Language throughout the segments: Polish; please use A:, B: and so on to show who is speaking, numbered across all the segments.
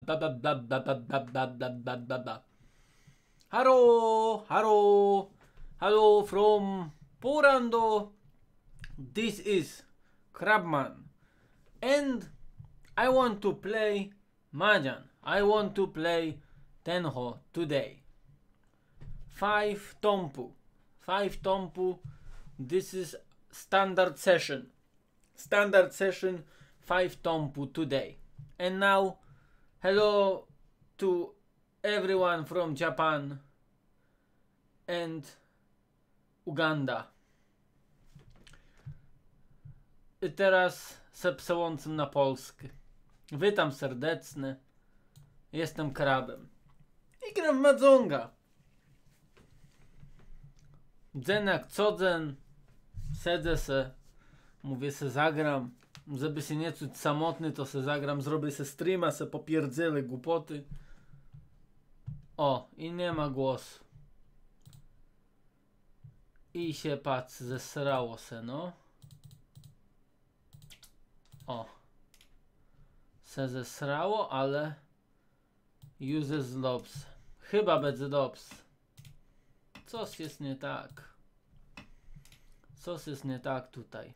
A: Hello from Porando. This is Crabman, and I want to play Mahjong. I want to play Tenho today. 5 Tompu. 5 Tompu. This is standard session. Standard session 5 Tompu today. And now, hello to everyone from Japan and Uganda. I teraz se przełączam na polski. Witam serdecznie. Jestem Krabem. I gram w Mahjonga. Dzen jak co dzen. Sedzę se. Mówię se zagram. Żeby się nie czuć samotny, to se zagram. Zrobię se streama, se popierdzielę głupoty. O, i nie ma głosu. I się patrz, zesrało se, no. O. Se zesrało, ale już jest dobrze. Chyba będzie dobrze. Coś jest nie tak. Coś jest nie tak tutaj.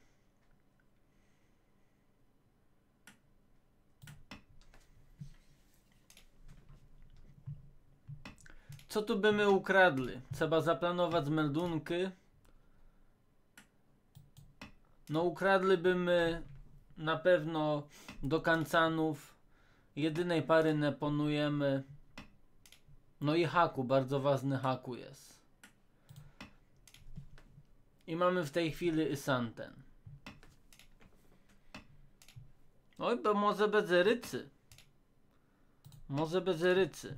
A: Co tu by my ukradli? Trzeba zaplanować meldunki. No ukradliby my na pewno do kancanów. Jedynej pary nie ponujemy. No i haku, bardzo ważny haku jest. I mamy w tej chwili Isanten. Oj, bo może będzie rycy. Może będzie rycy.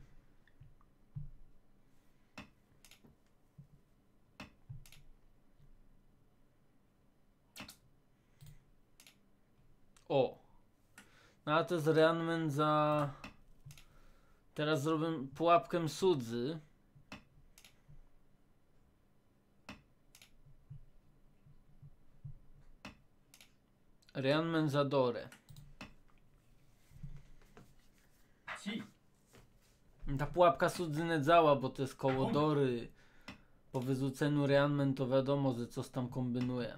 A: O. No a to jest Ryanman za... Teraz zrobię pułapkę Sudzy. Ryanman za Dorę. Ta pułapka Sudzy nie działa, bo to jest koło Dory. Po wyrzuceniu Ryanman to wiadomo, że coś tam kombinuje.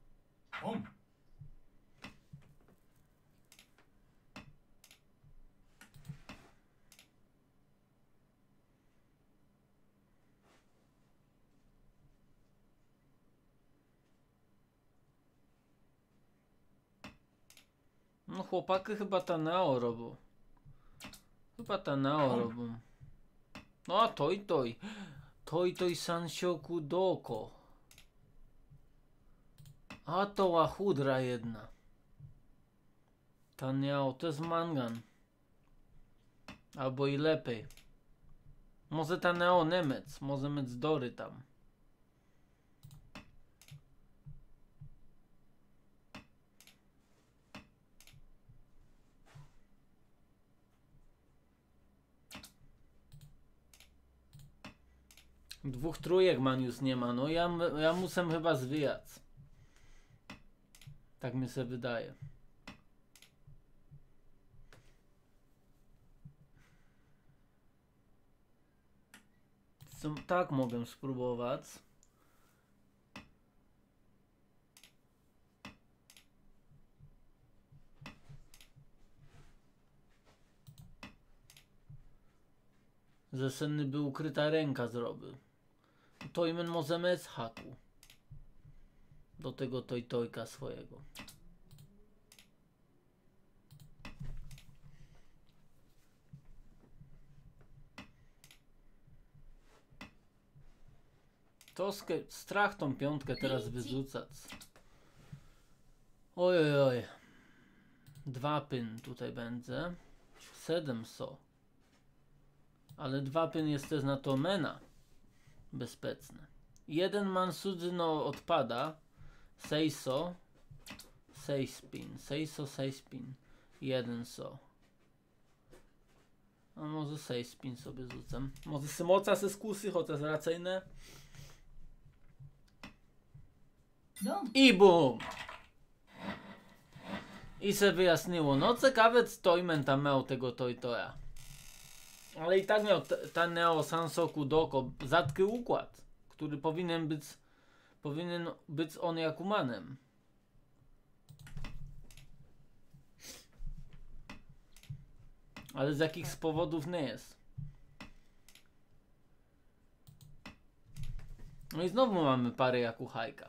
A: No chłopaki chyba Tanao robią. Chyba Tanao robią. No a toj. Toj Sanshoku Doko. A to łachudra jedna. Tanao to jest mangan. Albo i lepiej. Może Tanao Nemec. Może mieć Dory tam. Dwóch trójek Manius nie ma, no ja muszę chyba zwijać. Tak mi się wydaje. Tak mogę spróbować. Że senny by ukryta ręka zrobił. To imen możemy z haku. Do tego tojka swojego. Toskę, strach tą piątkę teraz wyrzucać. Oj. 2 pin tutaj będzie. 7 so. Ale 2 pin jest też na to mena. Bezpieczne. 1 man Sudzy no odpada. 6 so. 6 pin. 6 pin. 1 so. A może 6 pin sobie rzucam. Może symoca se skusy, chociaż raczej nie. I bum! I se wyjasniło. No ciekawe, co Toyman tam miał tego Toya. Ale i tak miał ta Neo Sansoku Doko rzadki układ, który powinien być on Jakumanem. Ale z jakichś powodów nie jest. No i znowu mamy parę Yakuhajka.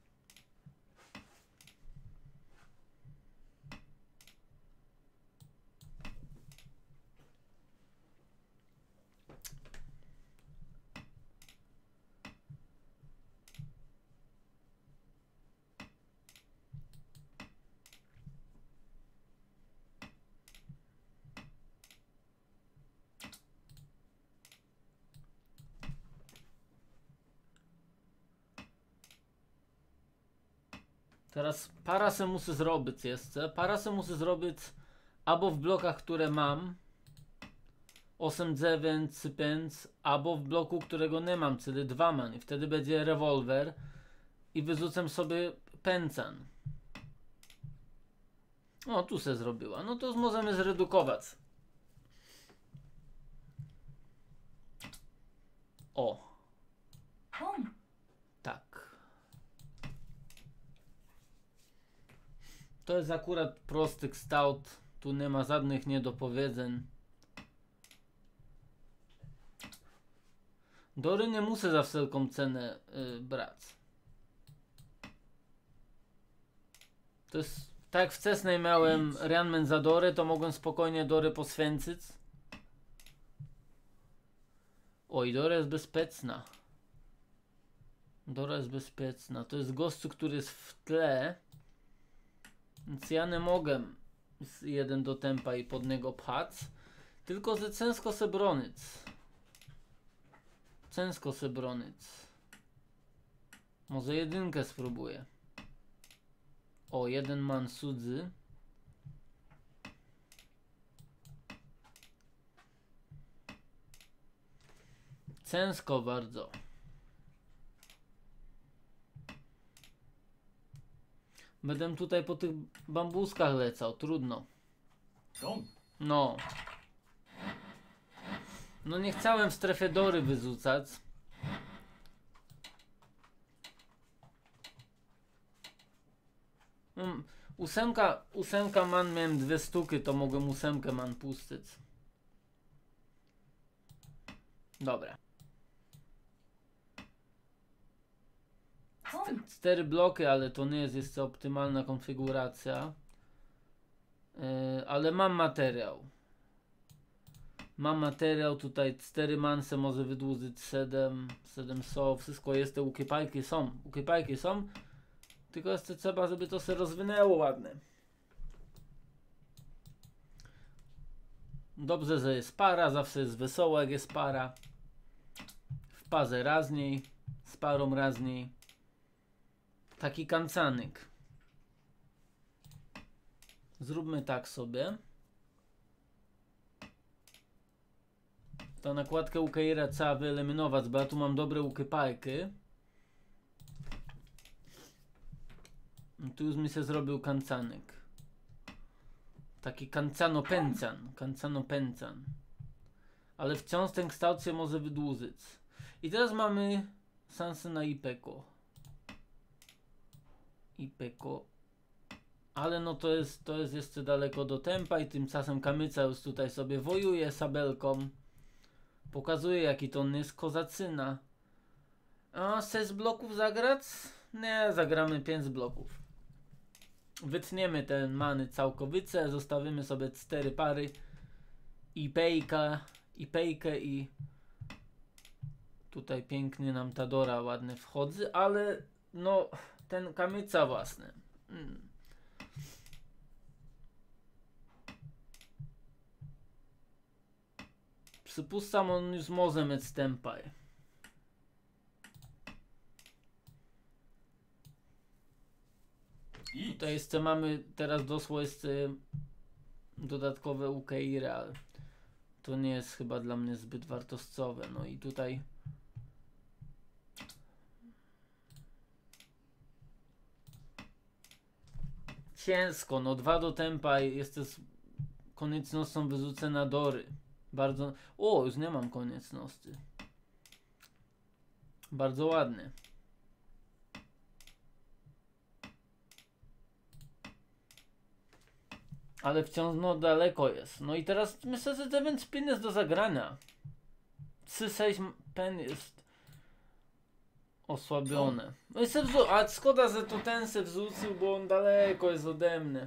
A: Teraz para se muszę zrobić jeszcze. Para se muszę zrobić albo w blokach, które mam 8-9 sypęc, albo w bloku, którego nie mam, czyli 2 man. I wtedy będzie rewolwer i wyrzucę sobie pęcan. O, tu se zrobiła. No to możemy zredukować. O. Tak. To jest akurat prosty kształt. Tu nie ma żadnych niedopowiedzeń. Dory nie muszę za wszelką cenę brać. To jest tak jak wcześniej miałem Ranman za Dory, to mogłem spokojnie Dory poświęcić. Oj, Dora jest bezpieczna. Dora jest bezpieczna. To jest gościu, który jest w tle. Więc ja nie mogę z 1 do tempa i pod niego pchać. Tylko że ciężko se bronić. Ciężko se bronić. Może jedynkę spróbuję. O, 1 man cudzy. Ciężko bardzo. Będę tutaj po tych bambuskach lecał, trudno. No. No nie chciałem w strefie Dory wyrzucać. Ósemka man miałem 2 sztuki, to mogłem 8 man puścić. Dobra. 4 bloki, ale to nie jest jeszcze optymalna konfiguracja. Ale mam materiał. Mam materiał, tutaj 4 manse może wydłużyć 7 so, wszystko jest, te ukrypajki są, tylko jeszcze trzeba, żeby to się rozwinęło ładnie. Dobrze, że jest para, zawsze jest wesoło jak jest para. W parze raźniej, z parą raźniej. Taki kancanek. Zróbmy tak sobie. Ta nakładkę UKR trzeba wyeliminować, bo ja tu mam dobre ukrypajki. Tu już mi się zrobił kancanek. Taki kancano-pęcan. Ale wciąż ten kształt się może wydłużyć. I teraz mamy szansę na Ipeko. Ale no to jest jeszcze daleko do tempa i tymczasem Kamyca już tutaj sobie wojuje sabelką. Pokazuje jaki to on jest kozacyna. A 6 bloków zagrać? Nie, zagramy 5 bloków. Wytniemy te many całkowicie, zostawimy sobie 4 pary Ipejkę i tutaj pięknie nam ta Dora ładnie wchodzi, ale no ten Kamyca własny. Przypuszczam, on już może mieć tempaj. Tutaj jeszcze mamy, teraz doszło jeszcze dodatkowe UKI Real. To nie jest chyba dla mnie zbyt wartościowe. No i tutaj ciężko, no 2 do tempa jest z koniecznością wyrzucenia Dory. Bardzo... O, już nie mam koniec nosty. Bardzo ładny. Ale wciąż no daleko jest. No i teraz myślę, że 9 pin jest do zagrania. 3-6 pen jest osłabione. No i se a szkoda, że to ten se wrzucił, bo on daleko jest ode mnie.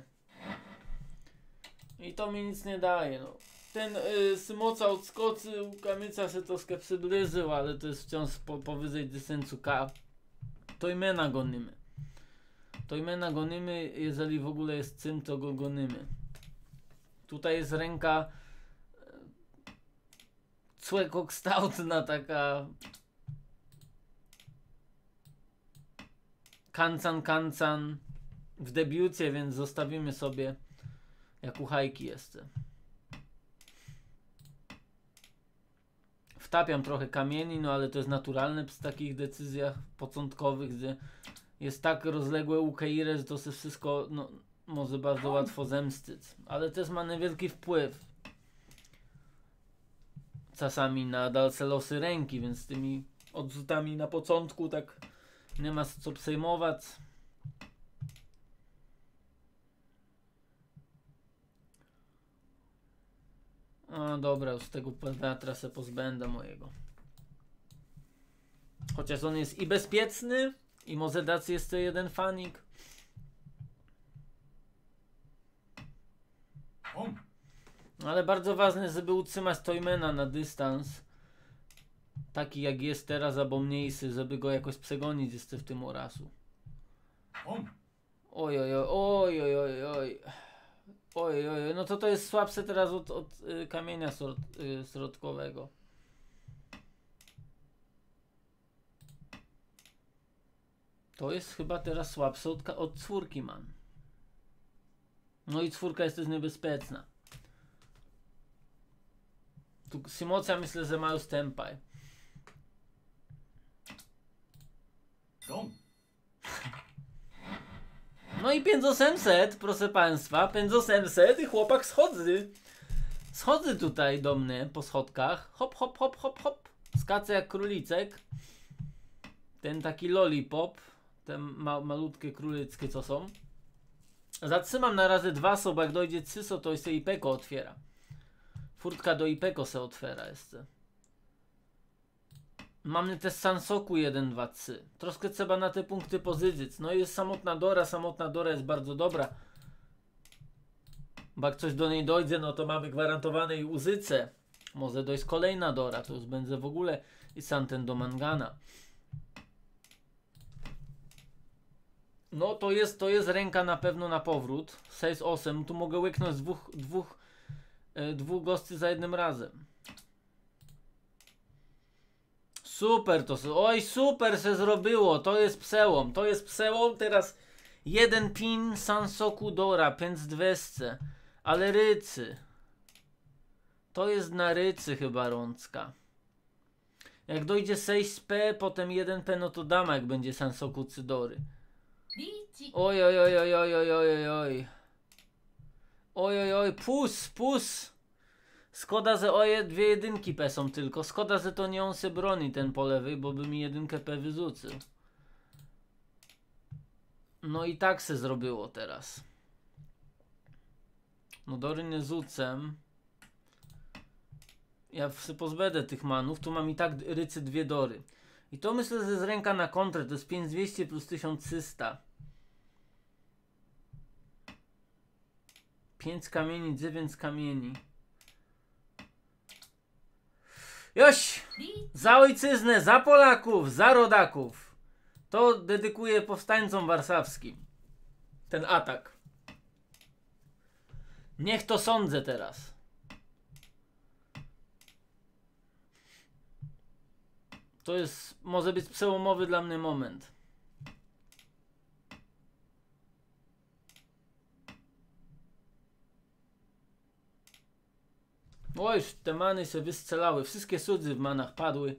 A: I to mi nic nie daje, no. Ten Symoca odskoczył, Kamyca się troszkę przybliżył, ale to jest wciąż powyżej 10k. To imena gonimy. To imena gonimy, jeżeli w ogóle jest cym, to go gonimy. Tutaj jest ręka cłekokształtna, taka kancan w debiucie, więc zostawimy sobie jak u Hajki jeszcze. Wtapiam trochę kamieni, no ale to jest naturalne przy takich decyzjach początkowych, gdzie jest tak rozległe UKIRE, że to się wszystko no, może bardzo łatwo zemstyć. Ale też ma niewielki wpływ czasami na dalsze losy ręki, więc z tymi odrzutami na początku tak nie ma co przejmować. No dobra, już tego wiatra se pozbędę mojego. Chociaż on jest i bezpieczny, i może dać jeszcze jeden fanik. Ale bardzo ważne, żeby utrzymać Toymana na dystans. Taki jak jest teraz, albo mniejszy, żeby go jakoś przegonić jeszcze w tym orasu. Oj, oj, oj, oj, oj, oj. Oj, oj, no to jest słabsze teraz od kamienia środkowego. To jest chyba teraz słabsze od czwórki mam. No i czwórka jest też niebezpieczna. Tu Symoca myślę, że ma już tempaj. No i 5800, proszę państwa, 5800 i chłopak schodzy. Schodzy tutaj do mnie po schodkach. Hop, hop, hop, hop, hop. Skacze jak królicek. Ten taki lollipop. Te malutkie królickie co są. Zatrzymam na razy 2 so, bo jak dojdzie 3 so, to się IPEKO otwiera. Furtka do IPEKO se otwiera jeszcze. Mamy też Sansoku 1, 2, 3. Troszkę trzeba na te punkty pozyczyć. No i jest samotna Dora jest bardzo dobra. Bo jak coś do niej dojdzie, no to mamy gwarantowane i uzyce. Może dojść kolejna Dora, to już będzie w ogóle i Santen do Mangana. No to jest ręka na pewno na powrót. 6-8, tu mogę łyknąć dwóch gości za jednym razem. Super to się, oj super się zrobiło, to jest przełom, teraz jeden pin Sansoku Dora, pędz 200, ale rycy. To jest na rycy chyba rączka. Jak dojdzie 6p, potem 1p, no to dama jak będzie Sansoku Cydory. Oj, oj, oj, oj, oj, oj, oj, oj. Oj, oj, oj, pus. Szkoda, że dwie jedynki P są tylko. Szkoda, że to nie on se broni ten po lewej, bo by mi jedynkę P wyrzucił. No i tak se zrobiło teraz. No Dory nie rzucem. Ja się pozbędę tych manów. Tu mam i tak rycy 2 Dory. I to myślę, że jest ręka na kontrę. To jest 5200 plus 1300. 5 kamieni, 9 kamieni. Joś! Za ojczyznę, za Polaków, za rodaków. To dedykuję powstańcom warszawskim. Ten atak. Niech to sądzę teraz. To jest, może być przełomowy dla mnie moment. O, już te many się wystrzelały. Wszystkie sudzy w manach padły.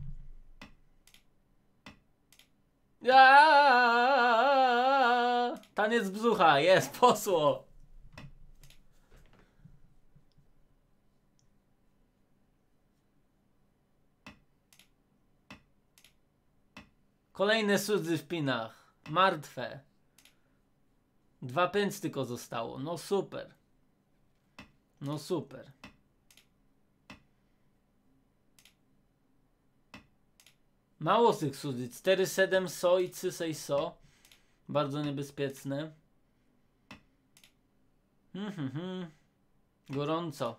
A: Taniec brzucha, jest, posło. Kolejne sudzy w pinach. Martwe. 2 pęc tylko zostało. No super. No super. Mało z tych sudzy. 4-7 so i 3-6 so. Bardzo niebezpieczne. Gorąco.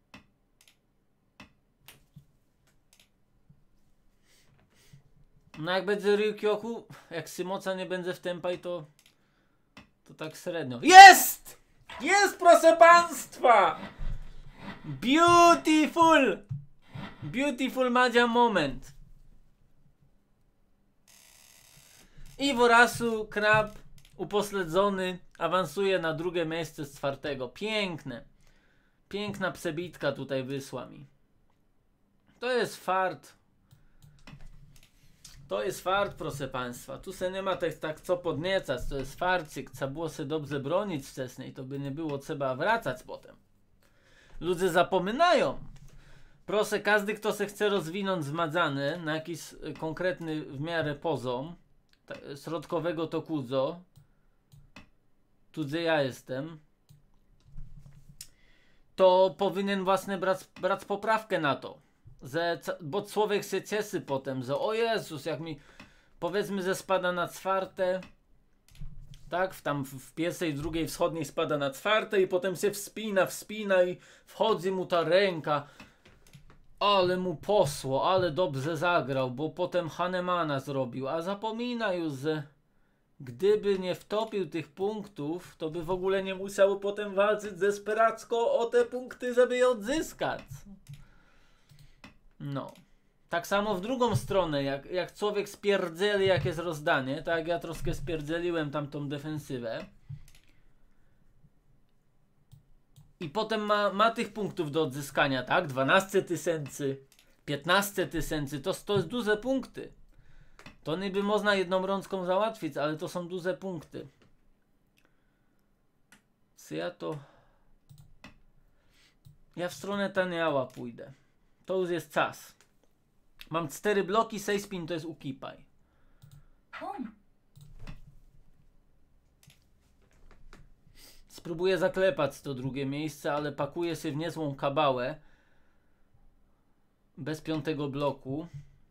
A: No jak będzie Ryukyoku, jak Symoca nie będzie w tempaj, to tak średnio. Jest! Jest, proszę państwa! Beautiful! Beautiful Madzia moment. Iworasu Krab upośledzony awansuje na drugie miejsce z 4. Piękne. Piękna przebitka tutaj wyszła mi. To jest fart. To jest fart, proszę państwa. Tu se nie ma tak co podniecać. To jest farcik. Trzeba było się dobrze bronić wcześniej. To by nie było trzeba wracać potem. Ludzie zapominają. Proszę, każdy, kto se chce rozwinąć zmadzany na jakiś konkretny w miarę poziom środkowego tokudzo, tu gdzie ja jestem, to powinien właśnie brać poprawkę na to. Bo człowiek się cieszy potem, że o Jezus, jak mi powiedzmy, że spada na 4, tak, w pierwszej, drugiej wschodniej spada na 4 i potem się wspina i wchodzi mu ta ręka, ale mu posło, ale dobrze zagrał, bo potem Hanemana zrobił, a zapomina już, że gdyby nie wtopił tych punktów, to by w ogóle nie musiał potem walczyć desperacko o te punkty, żeby je odzyskać. No. Tak samo w drugą stronę, jak człowiek spierdzieli, jak jest rozdanie, tak jak ja troszkę spierdzieliłem tamtą defensywę i potem ma tych punktów do odzyskania, tak? 12 000, 15 000, to jest duże punkty. To niby można jedną rączką załatwić, ale to są duże punkty. Co ja w stronę Taniała pójdę. To już jest czas. Mam 4 bloki, 6 pin to jest ukipaj. Spróbuję zaklepać to drugie miejsce, ale pakuję się w niezłą kabałę. Bez 5 bloku.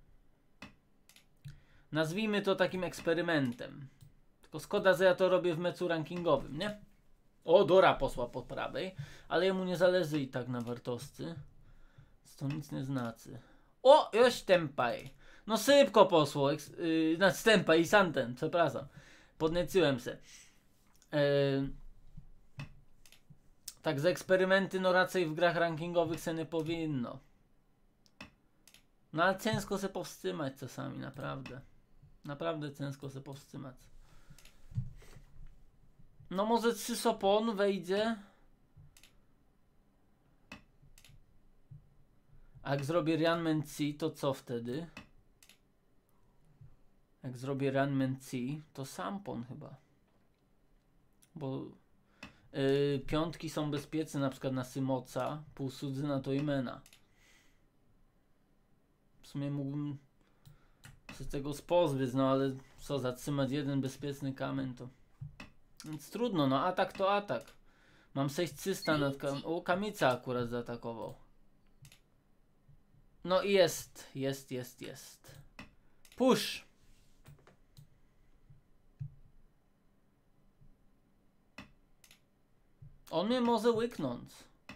A: Nazwijmy to takim eksperymentem. Tylko szkoda, że ja to robię w meczu rankingowym, nie? O, Dora posła po prawej, ale jemu nie zależy i tak na wartości. To nic nie znaczy. O, już tempaj. No szybko posło. Znaczy tempaj i santen, przepraszam. Podnieciłem się. Tak, z eksperymenty no raczej w grach rankingowych se nie powinno. No ale ciężko się powstrzymać czasami, naprawdę. Naprawdę ciężko się powstrzymać. No może 3 sopon wejdzie. A jak zrobię Ranmen-ci, to co wtedy? Jak zrobię Ranmen-ci, to sampon chyba. Bo piątki są bezpieczne, na przykład na Symoca, półsudzy na to imena. W sumie mógłbym się z tego pozbyć, no ale co, zatrzymać jeden bezpieczny kamień to... Więc trudno, no atak to atak. Mam 6300 nad o, Kamica akurat zaatakował. No i jest. Push! On mnie może łyknąć.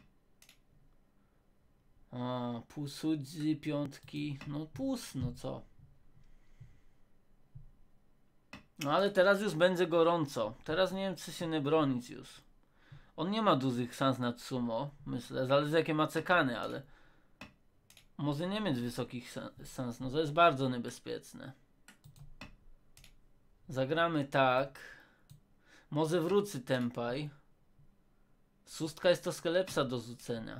A: A, półsudzi, piątki. No pus, no co? No ale teraz już będzie gorąco. Teraz nie wiem, czy się nie bronić już. On nie ma dużych szans na sumo, myślę. Zależy jakie ma cekany, ale... Może nie mieć wysokich szans. No to jest bardzo niebezpieczne. Zagramy tak. Może wróci tempaj. Szóstka jest troszkę lepsza do rzucenia.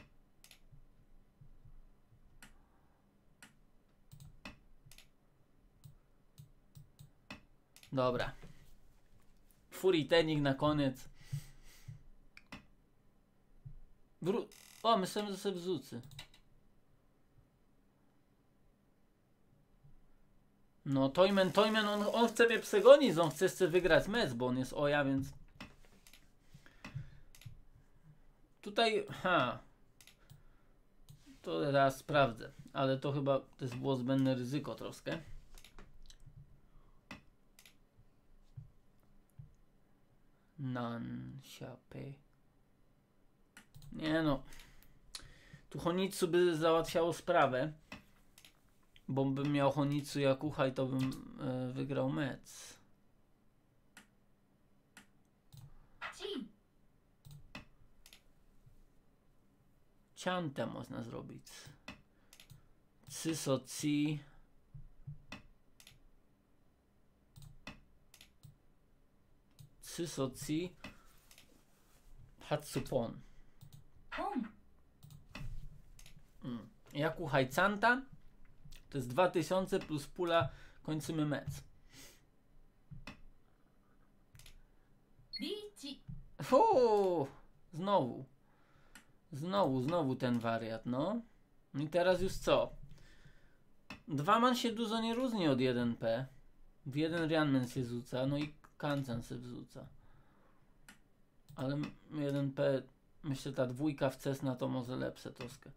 A: Dobra. Furitenik na koniec. O, myślałem, że sobie wrzucę. No Toyman, on chce mnie przegonić, on chce wygrać mecz, bo on jest oja, więc... Tutaj, to teraz sprawdzę, ale to chyba też było zbędne ryzyko troszkę. Nansiape. Nie no. Tu Honitsu by załatwiało sprawę. Bo bym miał Honitsu Yakucha i to bym wygrał mecz. Ciantę można zrobić. Cyso Ci. Cyso Ci. Hatsupon. Yakucha i Canta. To jest 2000 plus pula. Kończymy mecz. Znowu ten wariat, no. I teraz już co? 2 man się dużo nie różni od 1p. W 1 Rianmen się rzuca, no i Kancan się wrzuca. Ale 1p, myślę, ta dwójka w Cessna to może lepsze troszkę.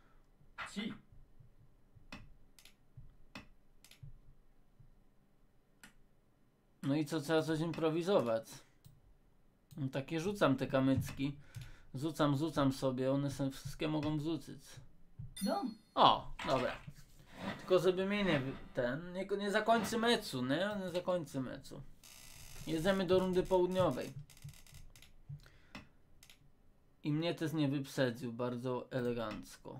A: No i co, trzeba coś improwizować. No takie rzucam te kamycki. Rzucam sobie, one są, wszystkie mogą wrzucić. O, dobra. Tylko żeby mnie nie zakończy meczu, nie? Nie zakończy meczu. Jedziemy do rundy południowej. I mnie też nie wyprzedził, bardzo elegancko.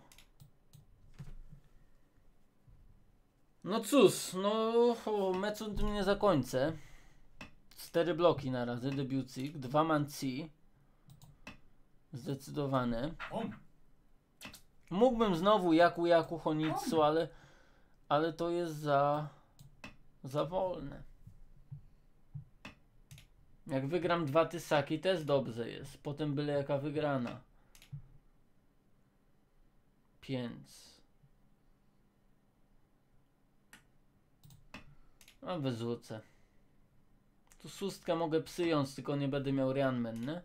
A: No cóż, no meczu tym nie zakończę. 4 bloki na razie, debiucik, 2 manci. Zdecydowane. Mógłbym znowu Yaku Honitsu, ale to jest za wolne. Jak wygram 2 Tysaki, też dobrze jest. Potem byle jaka wygrana. 5. A wyrzucę. Tu szóstkę mogę przyjąć, tylko nie będę miał Rianmen, nie?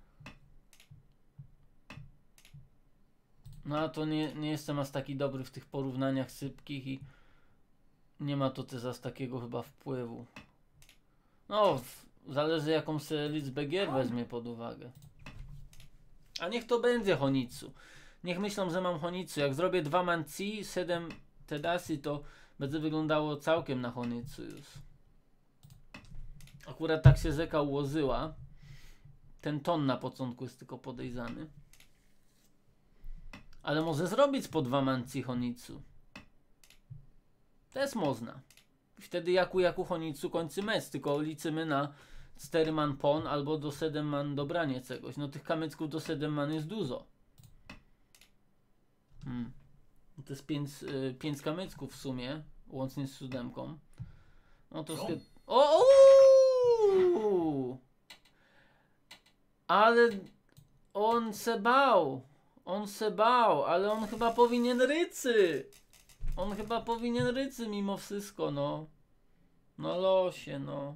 A: No a to nie jestem aż taki dobry w tych porównaniach szybkich i nie ma to też aż takiego chyba wpływu. No, zależy jaką sobie liczbę gier weźmie pod uwagę. A niech to będzie Honitsu. Niech myślą, że mam Honitsu. Jak zrobię 2 manci, 7 Tedasi, to będzie wyglądało całkiem na Honitsu już. Akurat tak się rzeka ułożyła. Ten ton na początku jest tylko podejrzany. Ale może zrobić po 2 manci Honitsu. Też można. Wtedy Yaku Honitsu kończy mecz, tylko liczymy na 4 man pon albo do 7 man dobranie czegoś. No tych kamyczków do 7 man jest dużo. To jest 5 kamyczków w sumie, łącznie z 7. No to ale on se bał. Ale on chyba powinien rycy. Mimo wszystko, no. No losie, no.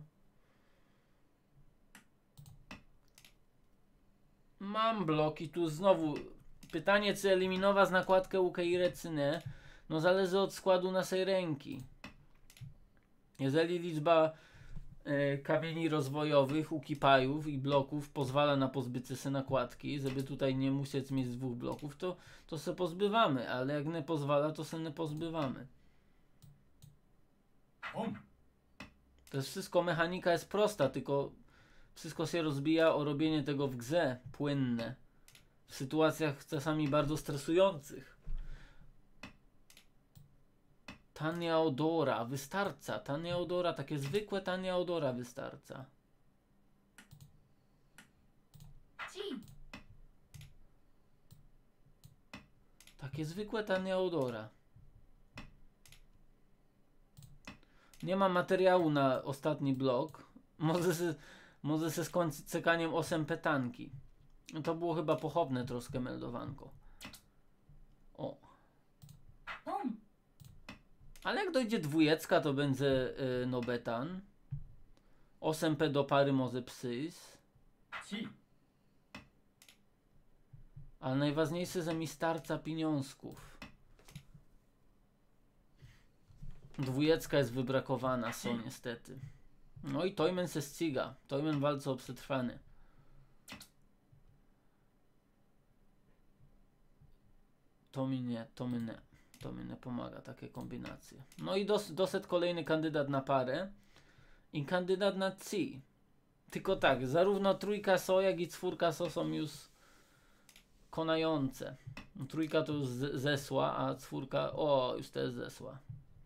A: Mam bloki, tu znowu pytanie, czy eliminować nakładkę Ukeire, czy nie. No zależy od składu naszej ręki. Jeżeli liczba kamieni rozwojowych, ukipajów i bloków pozwala na pozbycie się nakładki, żeby tutaj nie musieć mieć 2 bloków, to se pozbywamy, ale jak nie pozwala, to se nie pozbywamy. To jest wszystko, mechanika jest prosta, tylko wszystko się rozbija o robienie tego w grze płynne, w sytuacjach czasami bardzo stresujących. Tania odora, wystarcza. Tania odora, takie zwykłe tania odora wystarcza. Takie zwykłe tania odora. Nie ma materiału na ostatni blok. Może se skończyć cekaniem 8 petanki. No to było chyba pochopne troszkę meldowanko. O. Ale jak dojdzie dwójecka, to będzie no betan. 8p do pary może psys. Ale najważniejsze, że mi starca pieniążków. Dwójecka jest wybrakowana, są niestety. No i Toyman se ściga. Toyman walczy o przetrwanie. To mi nie pomaga, takie kombinacje. No i doszedł kolejny kandydat na parę. I kandydat na C. Tylko tak, zarówno trójka so, jak i czwórka so są już konające. Trójka to już zesła, a czwórka, o, już też zesła.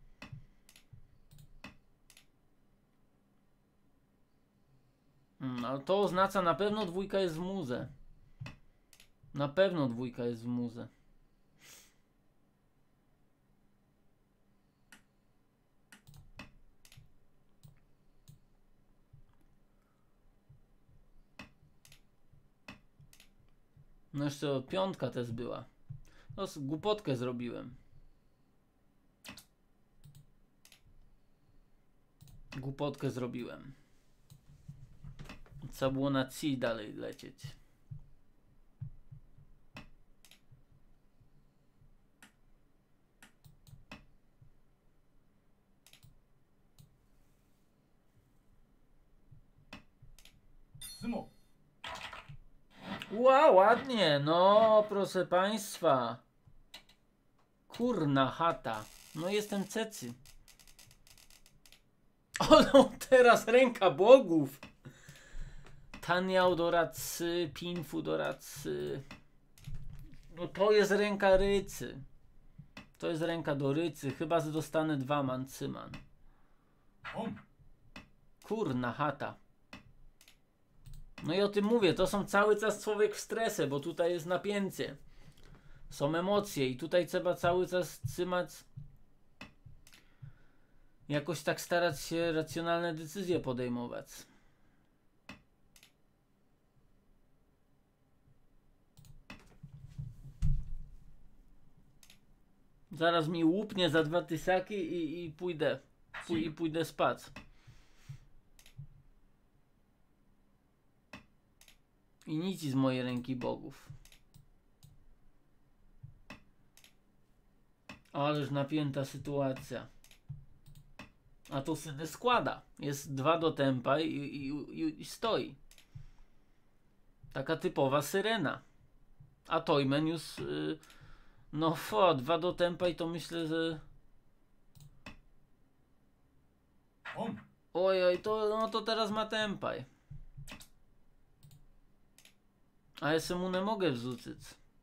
A: Ale to oznacza, na pewno dwójka jest w murze. Na pewno dwójka jest w murze. No jeszcze piątka też była. No, głupotkę zrobiłem. Głupotkę zrobiłem. Trzeba było na C dalej lecieć. Wow, ładnie. No, proszę państwa. Kurna chata. No jestem cecy. O, no teraz ręka bogów. Taniał do racy, Pinfu do racy. No to jest ręka rycy. To jest ręka do rycy. Chyba, że dostanę 2 mancyman. Kurna chata. No i o tym mówię. To są cały czas człowiek w stresie, bo tutaj jest napięcie. Są emocje i tutaj trzeba cały czas trzymać. Jakoś tak starać się racjonalne decyzje podejmować. Zaraz mi łupnie za 2 tysaki i pójdę. Pójdę spać. I nic z mojej ręki bogów. Ależ napięta sytuacja. A tu sobie składa. Jest 2 do tempa i stoi. Taka typowa syrena. A Toyman już... no 2 do tempa i to myślę, że... Ojoj, no to teraz ma tempaj. A ja mu nie mogę wrzucić.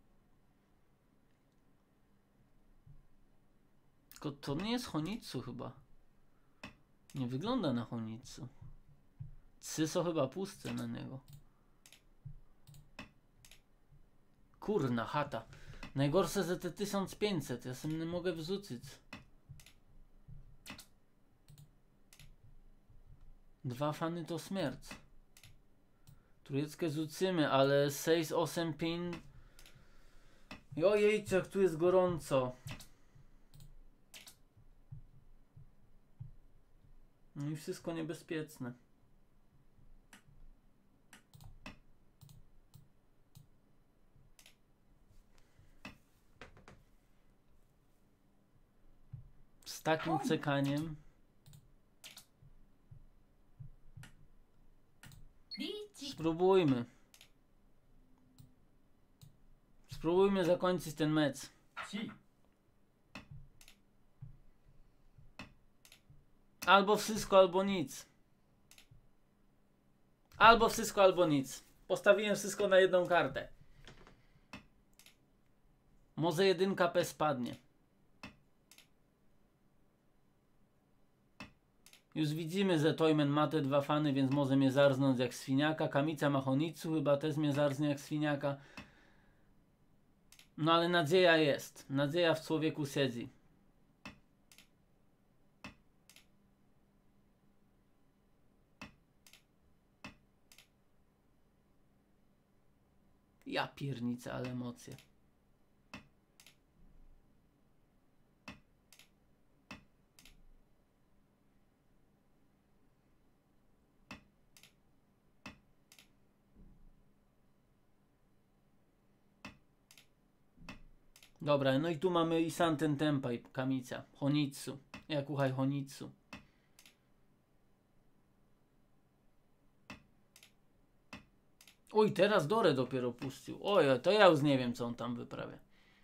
A: Tylko to nie jest Honitsu chyba. Nie wygląda na Honitsu. 3 są chyba puste na niego. Kurna chata. Najgorsze, że te 1500. Ja sobie nie mogę wrzucić. 2 fany to śmierć. Trójeckę rzucimy, ale 6-8 pin. Ojejcie, jak tu jest gorąco. No i wszystko niebezpieczne. Z takim cekaniem. Spróbujmy. Spróbujmy zakończyć ten mecz. Albo wszystko, albo nic. Albo wszystko, albo nic. Postawiłem wszystko na jedną kartę. Może 1 P spadnie. Już widzimy, że Toyman ma te 2 fany, więc może mnie zarznąć jak świniaka. Kamica ma Honitsu, chyba też mnie zarznie jak świniaka. No ale nadzieja jest. Nadzieja w człowieku siedzi. Ja piernicę, ale emocje. Dobra, no i tu mamy i Santen Tempai, Kamica, Honitsu. Yakuhai Honitsu. Oj, teraz Dore dopiero puścił. Oj, to ja już nie wiem, co on tam wyprawia.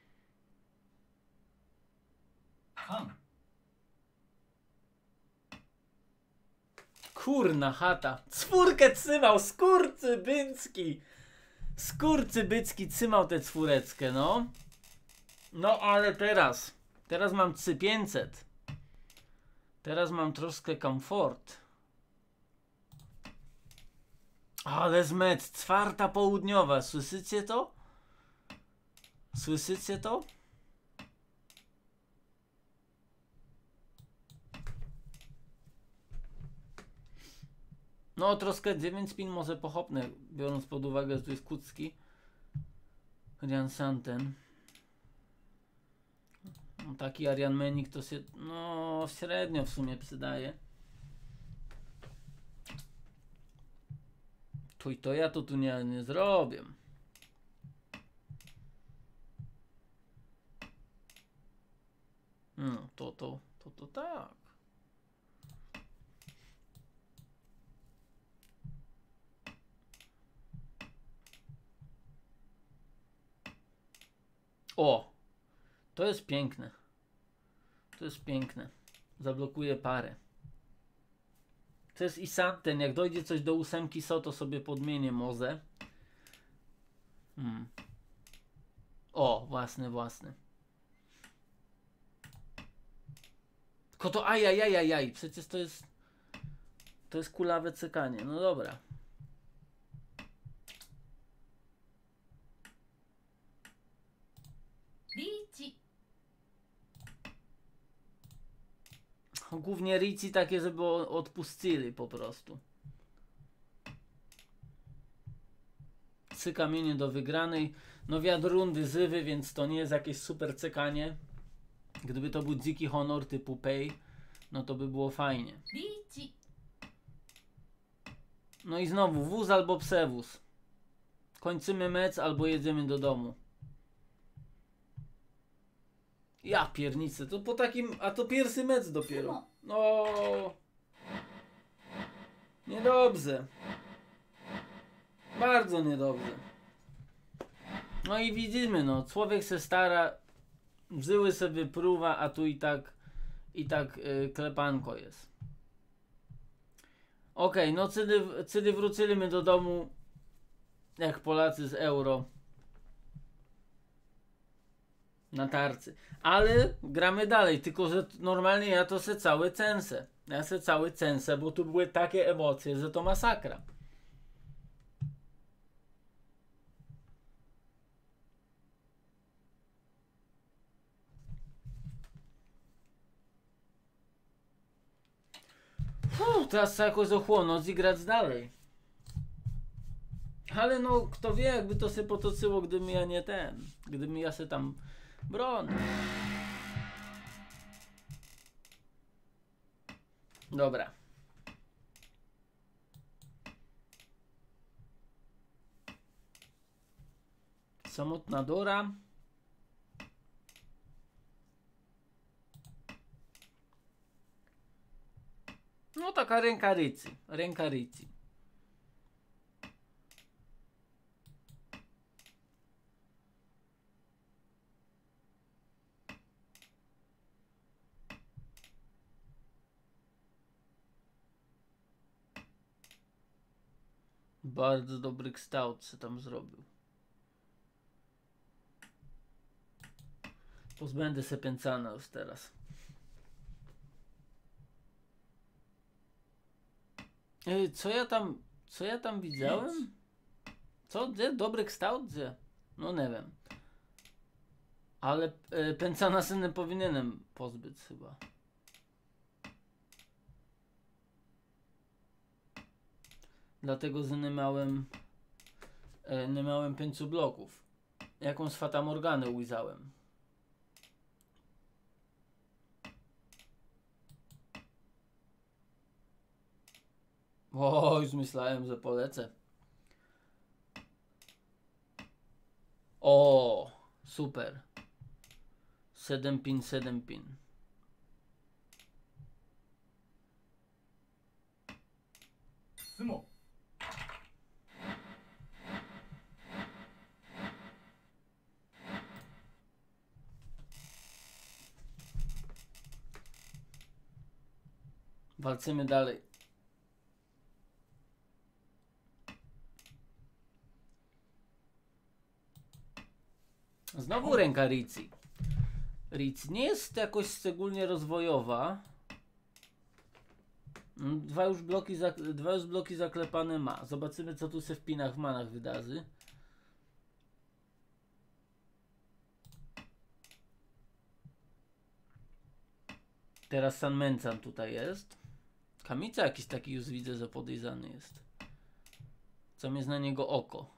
A: Kurna chata. Czwórkę trzymał, skurczybycki. Skurczybycki trzymał tę czwóreczkę, no. No, ale teraz mam 3500. Teraz mam troszkę komfort. Ale zmecz, czwarta południowa. Słyszycie to? Słyszycie to? No, troszkę 9 spin może pochopne, biorąc pod uwagę, że tu jest Kucki. Rian Santen. No, taki Arian Menik to się, no, średnio w sumie przydaje. Tu i to ja to tu nie zrobię. No, to tak. O! To jest piękne. To jest piękne. Zablokuję parę. To jest i Santen. Jak dojdzie coś do 8 SO, to sobie podmienię może. O, własny. Tylko to ajajajajaj. Przecież to jest kulawe cykanie. No dobra. Głównie Ricci takie, żeby odpuścili po prostu. 3 kamienie do wygranej. No wiatr rundy zywy, więc to nie jest jakieś super cykanie. Gdyby to był dziki honor typu pay, no to by było fajnie. No i znowu wóz albo psewóz. Kończymy mecz albo jedziemy do domu. Ja pierniczę, to po takim, a to pierwszy mecz dopiero. No. Niedobrze. Bardzo niedobrze. No i widzimy, no, człowiek se stara, żyły se wypruwa, a tu i tak klepanko jest. Okej, no kiedy wróciliśmy do domu, jak Polacy z euro. Na tarcy. Ale gramy dalej, tylko że normalnie ja to se całe censę. Ja se całe censę, bo tu były takie emocje, że to masakra. Teraz trzeba jakoś ochłonąć i grać dalej. Ale no, kto wie, jakby to się potoczyło, gdybym ja nie gdybym ja se tam bronił. Dobra. Samotna Dora. No taka ręka Ricci. Ręka Ricci. Bardzo dobry kształt się tam zrobił. Pozbędę se Pęcana już teraz. Co ja tam widziałem? Co? Gdzie? Dobry kształt? Gdzie? No nie wiem. Ale Pęcana synem powinienem pozbyć chyba. Dlatego, że nie miałem 5 bloków. Jakąś fatamorganę ujrzałem. O, już myślałem, że polecę. O, super. 7 pin, 7 pin.
B: Sumo.
A: Walczymy dalej. Znowu ręka Rici. Rici nie jest jakoś szczególnie rozwojowa. Dwa już bloki zaklepane ma. Zobaczymy, co tu się w pinach w manach wydarzy. Teraz San Mencan tutaj jest. Kamica jakiś taki już widzę, że podejrzany jest. Co jest na niego oko.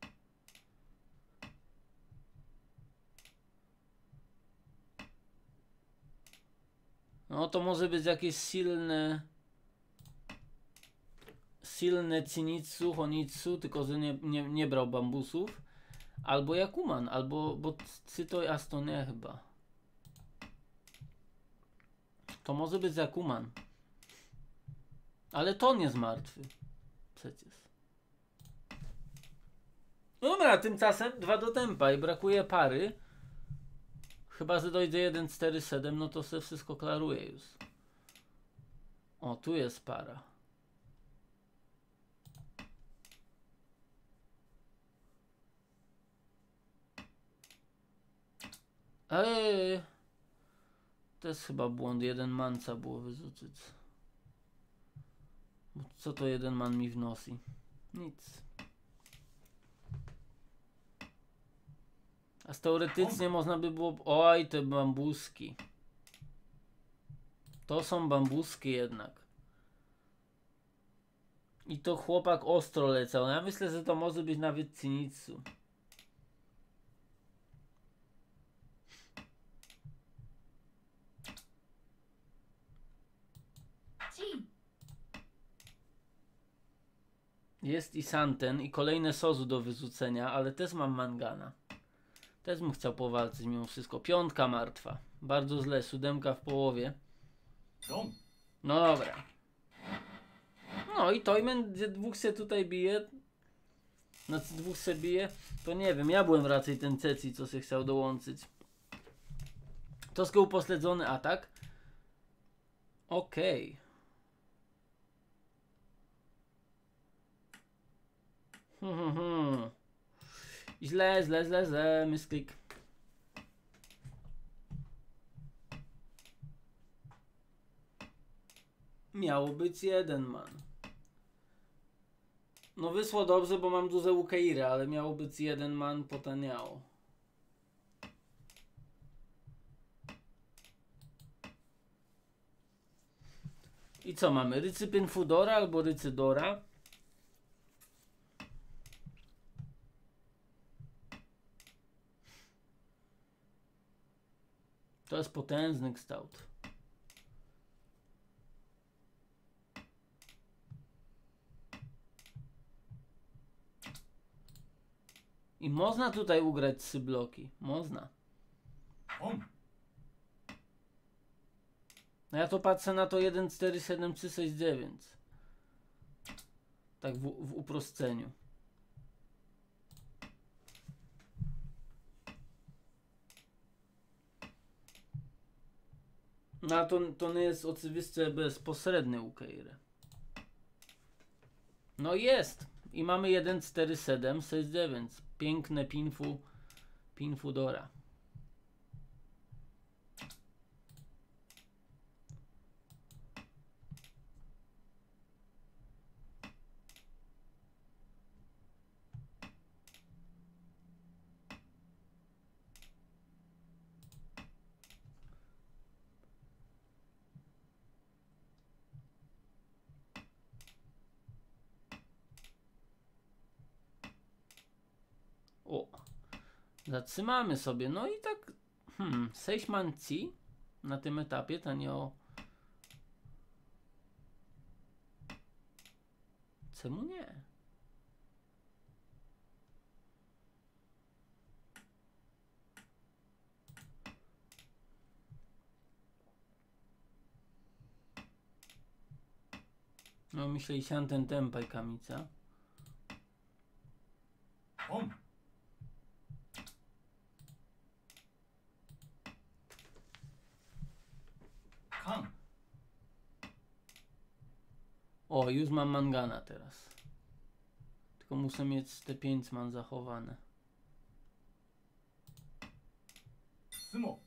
A: No to może być jakieś silne Zenitsu, Honitsu, tylko że nie brał bambusów. Albo Jakuman, albo bo Cyto i Astonia chyba. To może być Jakuman. Ale to nie jest martwy. Przecież. No dobra, tymczasem 2 do tempa i brakuje pary. Chyba, że dojdzie 1-4-7, no to se wszystko klaruje już. O, tu jest para. To jest chyba błąd. 1 manca było wyrzucić. Co to 1 man mi wnosi? Nic. A teoretycznie można by było... Oj, te bambuski. To są bambuski jednak. I to chłopak ostro lecał. Ja myślę, że to może być nawet Zenitsu. Jest i Santen i kolejne Sozu do wyrzucenia, ale też mam Mangana. Też bym chciał powalczyć mimo wszystko. 5 martwa. Bardzo źle. 7 w połowie. No dobra. No i Toyman, gdzie dwóch się tutaj bije. Znaczy dwóch się bije. To nie wiem. Ja byłem raczej ten Ceci, co się chciał dołączyć. Troszkę upośledzony atak. Okej. Źle. Misklik. Miało być 1 man. No wyszło dobrze, bo mam duże Ukeiry, ale miało być 1 man, potaniało. I co mamy? Rycypin Fudora albo Rycydora? To jest potężny kształt. I można tutaj ugrać 3 bloki. Można. No ja to patrzę na to 1, 4, 7, 3, 6, 9. Tak w uproszczeniu. No a to nie jest oczywiście bezpośrednie Ukeire. No jest. I mamy 1, 4, 7, 6, 9. Piękne Pinfudora. O, zatrzymamy sobie. No i tak 6 manci na tym etapie, to nie o... Czemu nie? No myślę i sianten tempaj kamica.
B: Om. Kan.
A: O, już mam mangana teraz. Tylko muszę mieć te 5 man zachowane.
B: Sumo.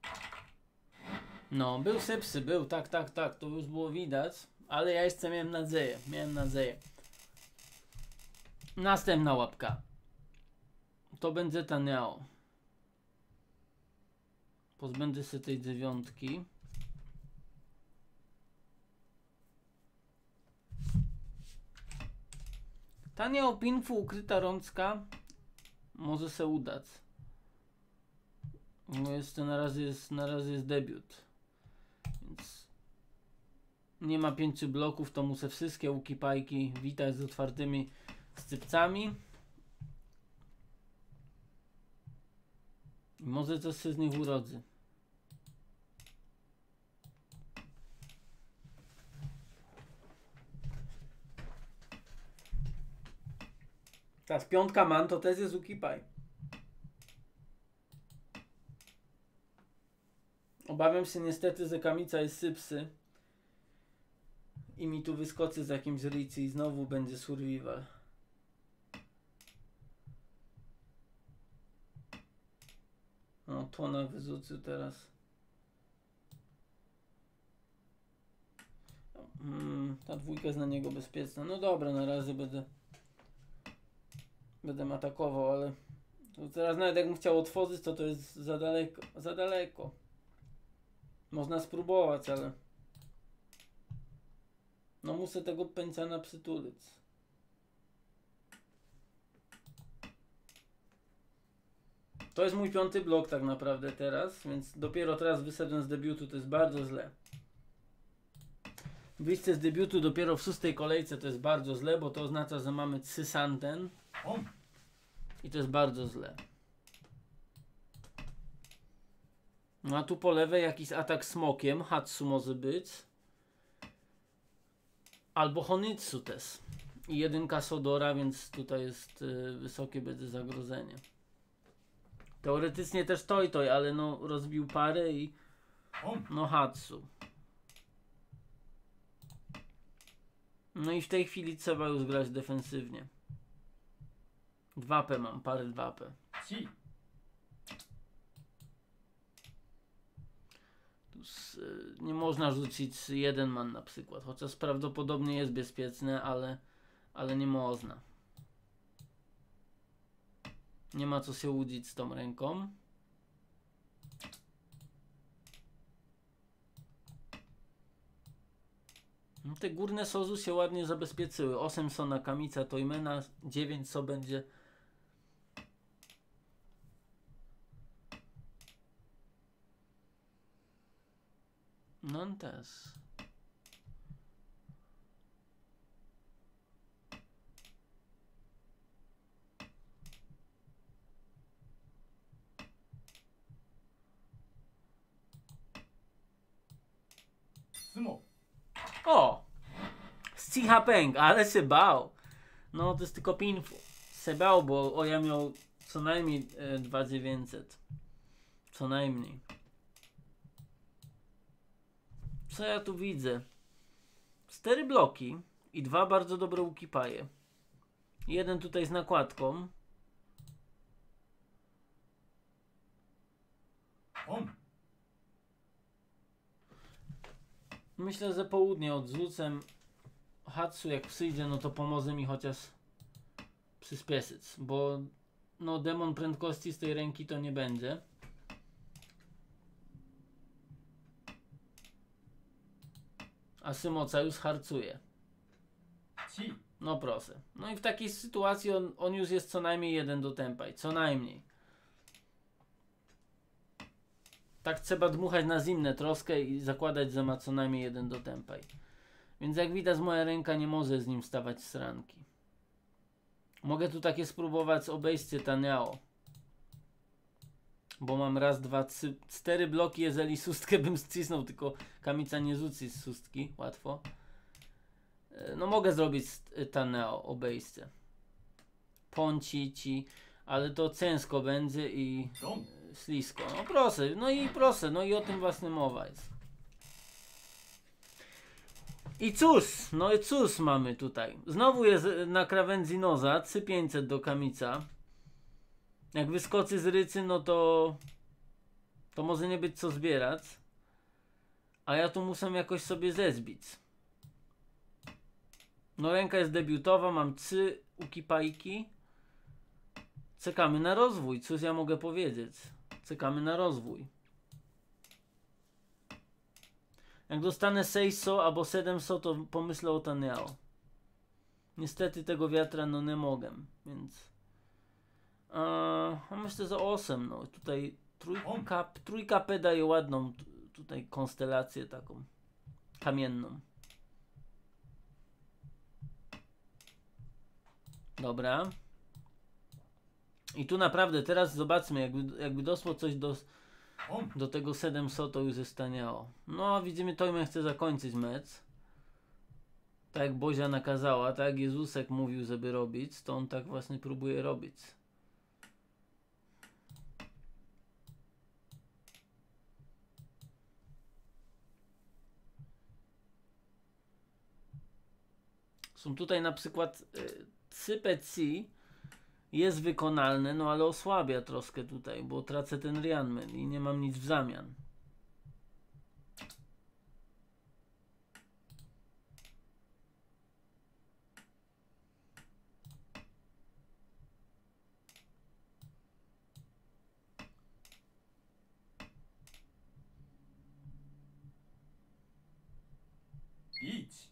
A: No, był sepsy, był, tak, to już było widać. Ale ja jeszcze miałem nadzieję. Następna łapka. To będzie taniało. Pozbędę się tej 9. Tania opinfu, ukryta rączka. Może się udać. No jeszcze na razie jest debiut. Więc nie ma 5 bloków, to muszę wszystkie ukipajki witać z otwartymi scypcami. I może coś się z nich urodzi. Teraz 5 man to też jest ukipaj. Obawiam się niestety, że kamica jest sypsy. I mi tu wyskoczy z jakimś ricy i znowu będzie survival. O, tłona wyrzucił teraz. Ta 2 jest na niego bezpieczna. No dobra, na razie będę atakował, ale teraz nawet jakbym chciał otworzyć, to jest za daleko. Można spróbować, ale no muszę tego pęcana przytulić. To jest mój 5. blok tak naprawdę teraz, więc dopiero teraz wyszedłem z debiutu, to jest bardzo źle. Wyjście z debiutu dopiero w 6. kolejce to jest bardzo źle, bo to oznacza, że mamy 3 santen. I to jest bardzo źle. No a tu po lewej jakiś atak smokiem, Hatsu może być. Albo Honitsu też. I 1 Sodora, więc tutaj jest wysokie będzie zagrożenie. Teoretycznie też Toj, ale no rozbił parę i no Hatsu. No i w tej chwili trzeba już grać defensywnie. 2P mam, parę 2P. Nie można rzucić 1 man na przykład, chociaż prawdopodobnie jest bezpieczne, ale nie można. Nie ma co się łudzić z tą ręką. Te górne sozu się ładnie zabezpieczyły. 8 są na kamica Toymana, 9 co będzie. No też.
B: Sumo.
A: O! Sticha Peng, ale się bał. No to jest tylko pinfu. Se bał, bo ja miał co najmniej 2900. Co najmniej. Co ja tu widzę? 4 bloki i 2 bardzo dobre ukipaje. Jeden tutaj z nakładką. Myślę, że południe odrzucę. Hatsu jak przyjdzie, no to pomoże mi chociaż przyspieszyć, bo no demon prędkości z tej ręki to nie będzie. A Symoca już harcuje. No proszę. No i w takiej sytuacji on już jest co najmniej 1 do tempaj. Co najmniej. Tak trzeba dmuchać na zimne troskę i zakładać, że ma co najmniej 1 do tempaj. Więc jak widać, moja ręka nie może z nim stawać z ranki. Mogę tu takie spróbować obejście Taniao. Bo mam raz, 2, 3, 4 bloki, jeżeli szóstkę bym ścisnął, tylko kamica nie rzuci z szóstki, łatwo. No mogę zrobić Taneo obejście. Pącici, ale to ciężko będzie i
B: Dom.
A: ślisko. No i o tym właśnie mowa jest. I cóż mamy tutaj. Znowu jest na krawędzi noza 3500 do kamica. Jak wyskoczy z rycy, no to może nie być co zbierać. A ja tu muszę jakoś sobie zezbić. No ręka jest debiutowa, mam 3 ukipajki. Czekamy na rozwój, cóż ja mogę powiedzieć. Czekamy na rozwój. Jak dostanę 6 so albo 7 so, to pomyślę o Taneo. Niestety tego wiatra no nie mogę, więc... myślę, że 8, no tutaj trójka P daje ładną tutaj konstelację taką kamienną. Dobra. I tu naprawdę teraz zobaczmy, jakby doszło coś do tego 7 so, to już jest Taneo. No widzimy, Tojmen chce zakończyć mecz. Tak jak Bozia nakazała, tak jak Jezusek mówił, żeby robić, to on tak właśnie próbuje robić. Są tutaj na przykład Cypeci jest wykonalne, no ale osłabia troszkę tutaj, bo tracę ten Rianmen i nie mam nic w zamian.
B: Idź.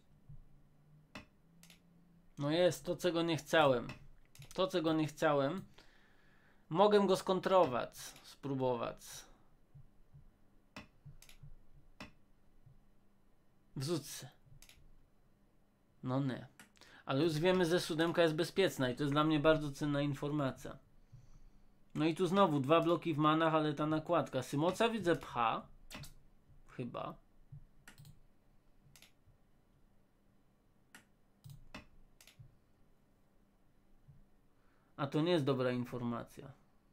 A: No jest to, czego nie chciałem. To, czego nie chciałem. Mogę go skontrować, spróbować. Wrzucę. No nie. Ale już wiemy, że 7 jest bezpieczna i to jest dla mnie bardzo cenna informacja. No i tu znowu 2 bloki w manach, ale ta nakładka. Symoca widzę pcha. Chyba. A to nie jest dobra informacja.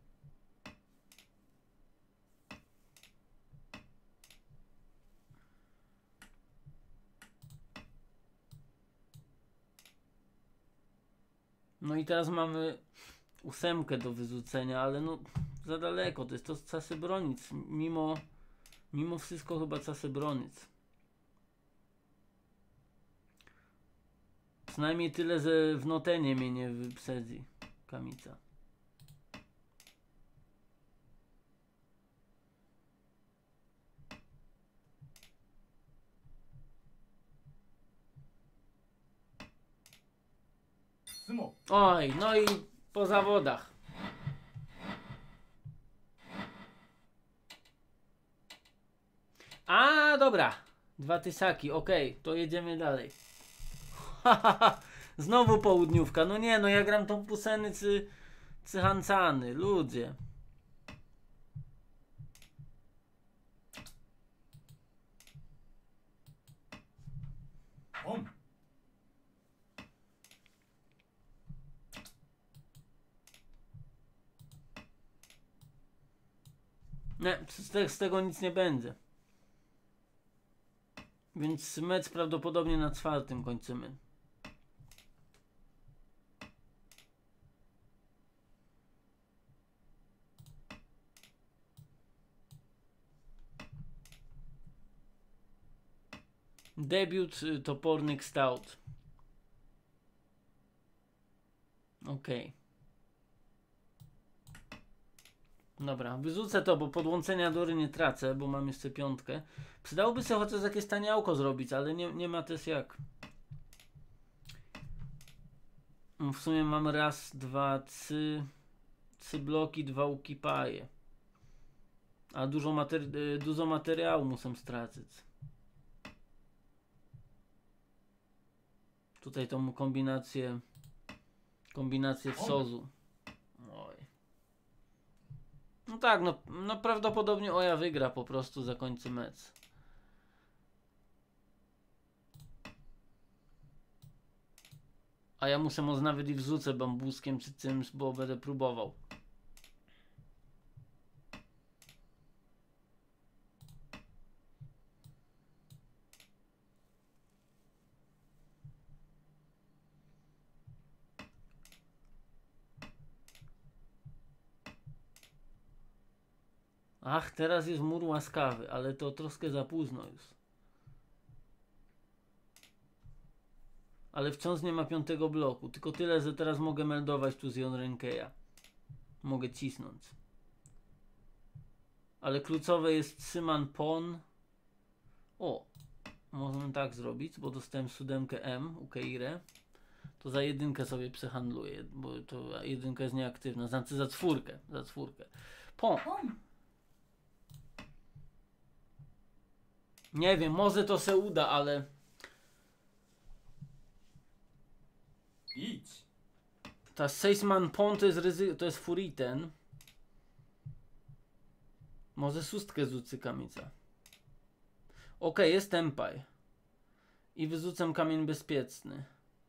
A: No i teraz mamy 8 do wyrzucenia, ale no za daleko. To jest to czasy bronić. Mimo wszystko chyba czasy bronić. Przynajmniej tyle, że w notenie mnie nie wyprzedzi kamica.
B: Sumo.
A: Oj, no i po zawodach. A, dobra. 2 tysaki, okej, to jedziemy dalej. Znowu południówka. No nie, no ja gram tą puseny czy hancany, ludzie.
B: Om.
A: Nie, z tego nic nie będzie. Więc mecz prawdopodobnie na 4 kończymy. Debiut toporny kształt. Okej. Dobra, wyrzucę to, bo podłączenia Dory nie tracę, bo mam jeszcze 5. Przydałoby się chociaż jakieś taniałko zrobić, ale nie ma też jak. W sumie mam raz, 2, 3 bloki, 2 ukipaje. A dużo materiału muszę stracić. Tutaj tą kombinację w sozu. Oj. No tak, no prawdopodobnie Oja wygra, po prostu zakończy mecz. A ja muszę może nawet i wrzucę bambuskiem czy czymś, bo będę próbował. Ach, teraz jest mur łaskawy, ale to troszkę za późno już. Ale wciąż nie ma 5. bloku. Tylko tyle, że teraz mogę meldować tu z Jonrenkeja. Mogę cisnąć. Ale kluczowe jest Syman Pon. O! Możemy tak zrobić, bo dostałem 7 M u Keire. To za 1 sobie przehandluję, bo to 1 jest nieaktywna. Znaczy za 4. Za 4. Pon! Nie wiem, może to se uda, ale...
B: Idź.
A: Ta 6-man Pon to jest to jest Furiten. Może 6 rzucę kamica. Okej, jest tempaj. I wyrzucam kamień bezpieczny.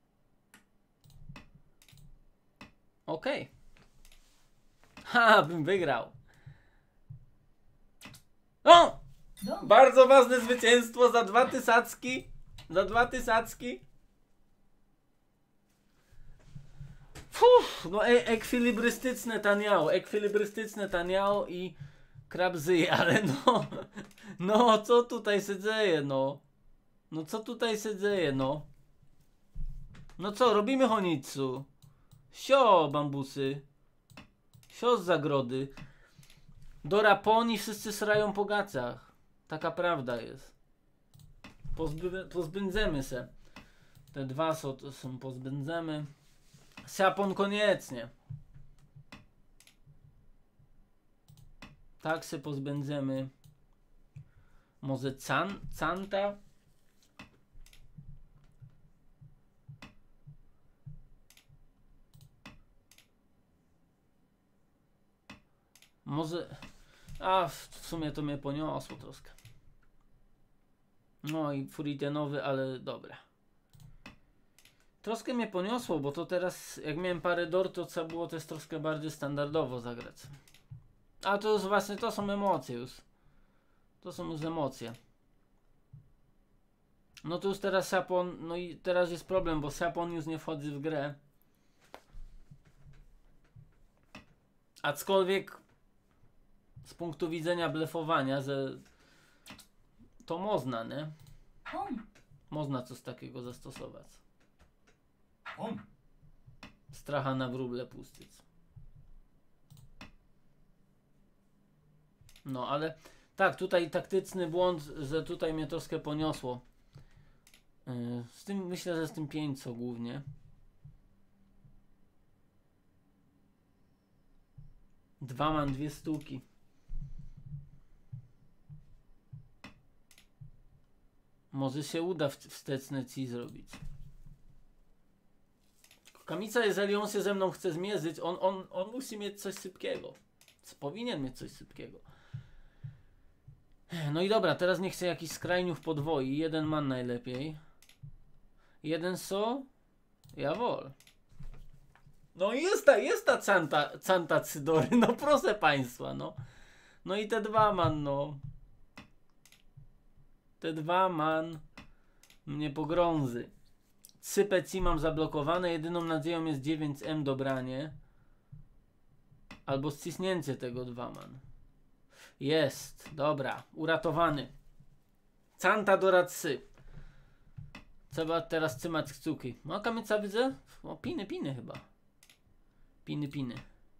A: Okej. Ha, bym wygrał. O! Bardzo ważne zwycięstwo za 2 tysacki. Za 2 tysacki. No ekwilibrystyczne taniało i krab zyje, ale no co tutaj się dzieje, no co tutaj się dzieje, no co, robimy Honitsu, sio bambusy, sio z zagrody, do Raponi wszyscy srają po gacach, taka prawda jest, pozbędziemy se, te 2 są pozbędziemy. Siapon koniecznie. Tak się pozbędziemy. Może Canta? Może... A, w sumie to mnie poniosło troszkę. No i Furitenowy, ale dobra. Troszkę mnie poniosło, bo to teraz, jak miałem parę dor, to trzeba było też troszkę bardziej standardowo zagrać. A to już właśnie, to są emocje już. To są już emocje. No to już teraz Sapon, no i teraz jest problem, bo Sapon już nie wchodzi w grę. Aczkolwiek z punktu widzenia blefowania, że to można, nie? Można coś takiego zastosować. Stracha na wróble pustyć. No ale tak, tutaj taktyczny błąd, że tutaj mnie troszkę poniosło. Z tym myślę, że z tym 5 co głównie. Mam 2 sztuki. Może się uda wsteczne ci zrobić. Kamica, jeżeli on się ze mną chce zmierzyć, on musi mieć coś szybkiego. Powinien mieć coś szybkiego. No i dobra, teraz nie chcę jakiś skrajniów podwoi. 1 man najlepiej. 1 so. Jawol. No i jest ta Canta Cydory, no proszę państwa, no. No i te 2 man, no. Te 2 man mnie pogrązy. Sypę ci mam zablokowane, jedyną nadzieją jest 9M dobranie. Albo ścisnięcie tego 2 man. Jest, dobra, uratowany. Canta do Ratsy. Trzeba teraz trzymać kciuki. No kamyca widzę? O, piny chyba. Piny.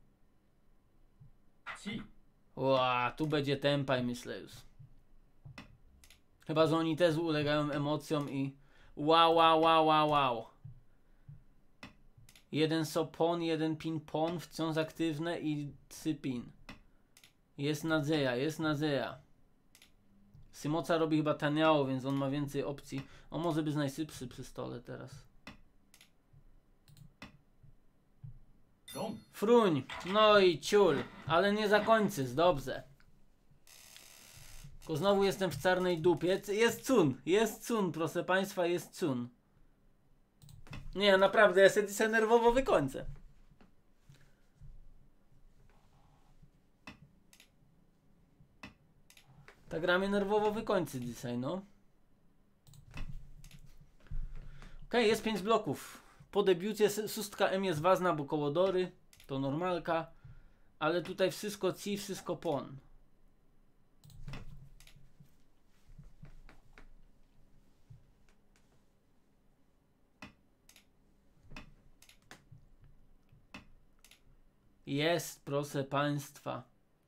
A: Ła, tu będzie tempaj, myślę już. Chyba, że oni też ulegają emocjom i wow. 1 so pon, 1 pin pon, wciąż aktywne i 3 pin. Jest nadzieja. Symoca robi chyba taniało, więc on ma więcej opcji. On może być najszybszy przy stole teraz. Fruń, no i ciul, ale nie zakończysz, dobrze. Tylko znowu jestem w czarnej dupie. Jest cun, proszę państwa, jest cun. Nie, naprawdę, ja sobie dzisiaj nerwowo wykończę. Ta gra mnie nerwowo wykończy dzisiaj, no. Okej, jest 5 bloków. Po debiucie szóstka M jest ważna, bo kołodory to normalka. Ale tutaj wszystko ci, wszystko pon. Jest, proszę państwa.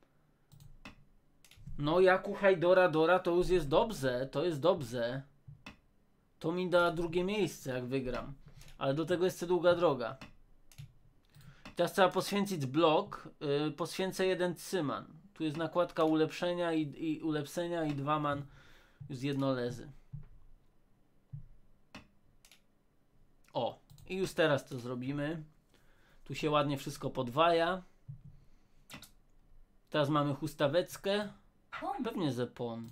A: No, jak u Hajdora to już jest dobrze. To jest dobrze. To mi da drugie miejsce, jak wygram. Ale do tego jest długa droga. Teraz trzeba poświęcić blok. Poświęcę jeden cyman. Tu jest nakładka ulepszenia i ulepszenia i 2 man. Już jedno leży. O, i już teraz to zrobimy. Tu się ładnie wszystko podwaja. Teraz mamy chustaweckę. Pewnie, że pon.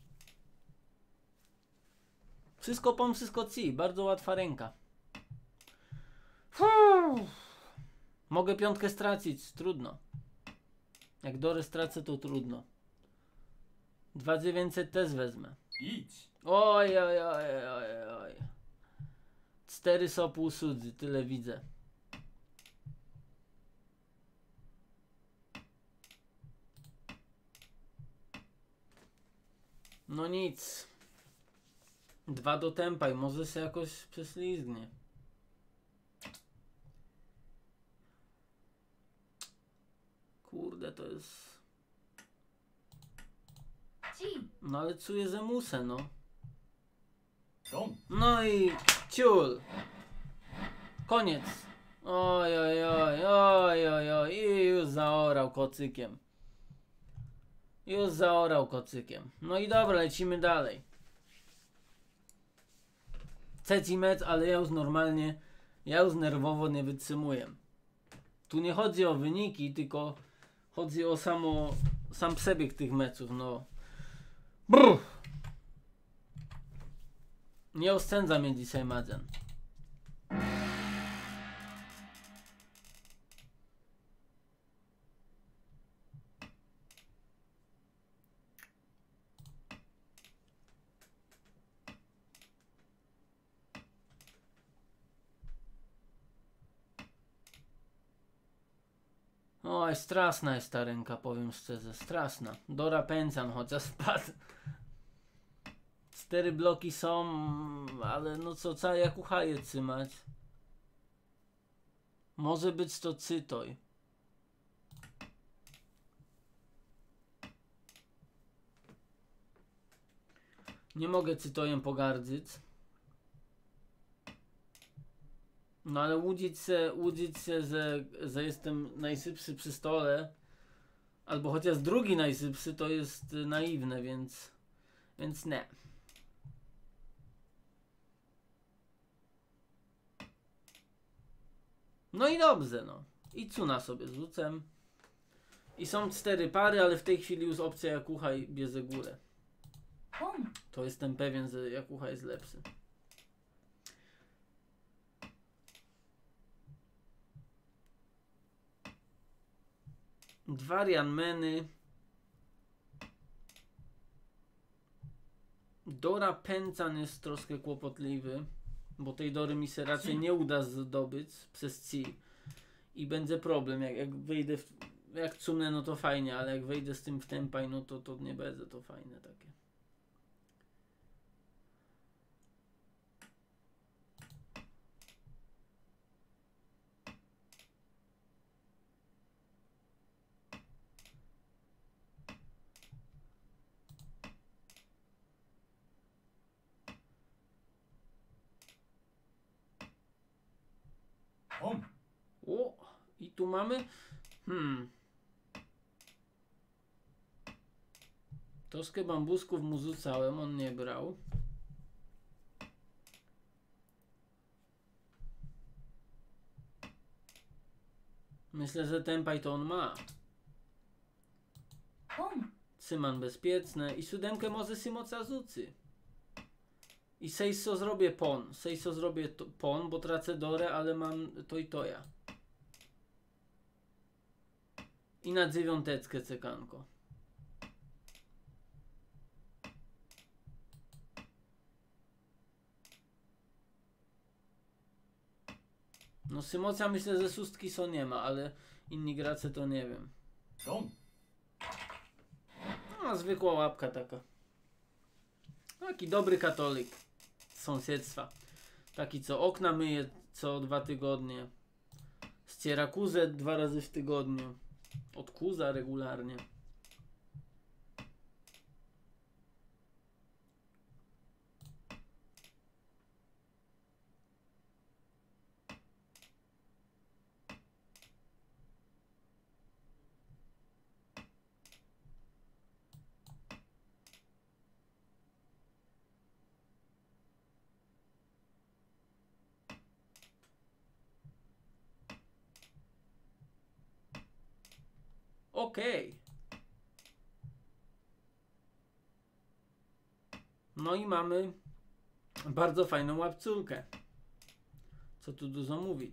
A: Wszystko pon, wszystko ci. Bardzo łatwa ręka. Mogę piątkę stracić. Trudno. Jak dorę stracę, to trudno. 2900 też wezmę.
B: Idź.
A: Oj. 4 są półsudzy. Tyle widzę. No nic. 2 do tempa i może się jakoś przeslizgnie. Kurde, to jest... No ale czuję, że muszę, no. No i ciul. Koniec. Oj. I już zaorał kocykiem. No i dobra, lecimy dalej. Trzeci mecz, ale ja już normalnie, ja już nerwowo nie wytrzymuję. Tu nie chodzi o wyniki, tylko chodzi o sam przebieg tych meczów, no. Brr. Nie oszczędza mnie dzisiaj Madzien. Oj, straszna jest ta ręka, powiem szczerze, straszna. Dora Pęcan chociaż wpadł. 4 bloki są, ale no co, całe jak uchaje trzymać. Może być to cytoj. Nie mogę cytojem pogardzić. No ale łudzić się, że jestem najszybszy przy stole, albo chociaż drugi najszybszy, to jest naiwne, więc nie. No i dobrze, no. I cuna sobie rzucę. I są 4 pary, ale w tej chwili już opcja Jakuchaj bierze górę. To jestem pewien, że Jakuchaj jest lepszy. Dwarian Meny. Dora Pęcan jest troszkę kłopotliwy, bo tej Dory mi się raczej nie uda zdobyć przez ci. I będzie problem, jak wyjdę, jak cumnę, no to fajnie, ale jak wejdę z tym w tempaj, no to nie będzie to fajne takie. O, i tu mamy. Troszkę bambusków mu rzucałem, on nie brał. Myślę, że tempaj to on ma. Cyman bezpieczne i 7 może Simoca rzucy. I sejso zrobię pon. Sejso zrobię pon, bo tracę dorę, ale mam to i toja. I na dziewiąteckę cekanko. No Symocja myślę, że szóstki są nie ma, ale inni gracze to nie wiem.
B: Dom.
A: No, zwykła łapka taka. Taki dobry katolik z sąsiedztwa. Taki, co okna myje co 2 tygodnie. Ściera kuzę 2 razy w tygodniu. Odkuza regularnie. Okej. No i mamy bardzo fajną łapculkę. Co tu dużo mówić.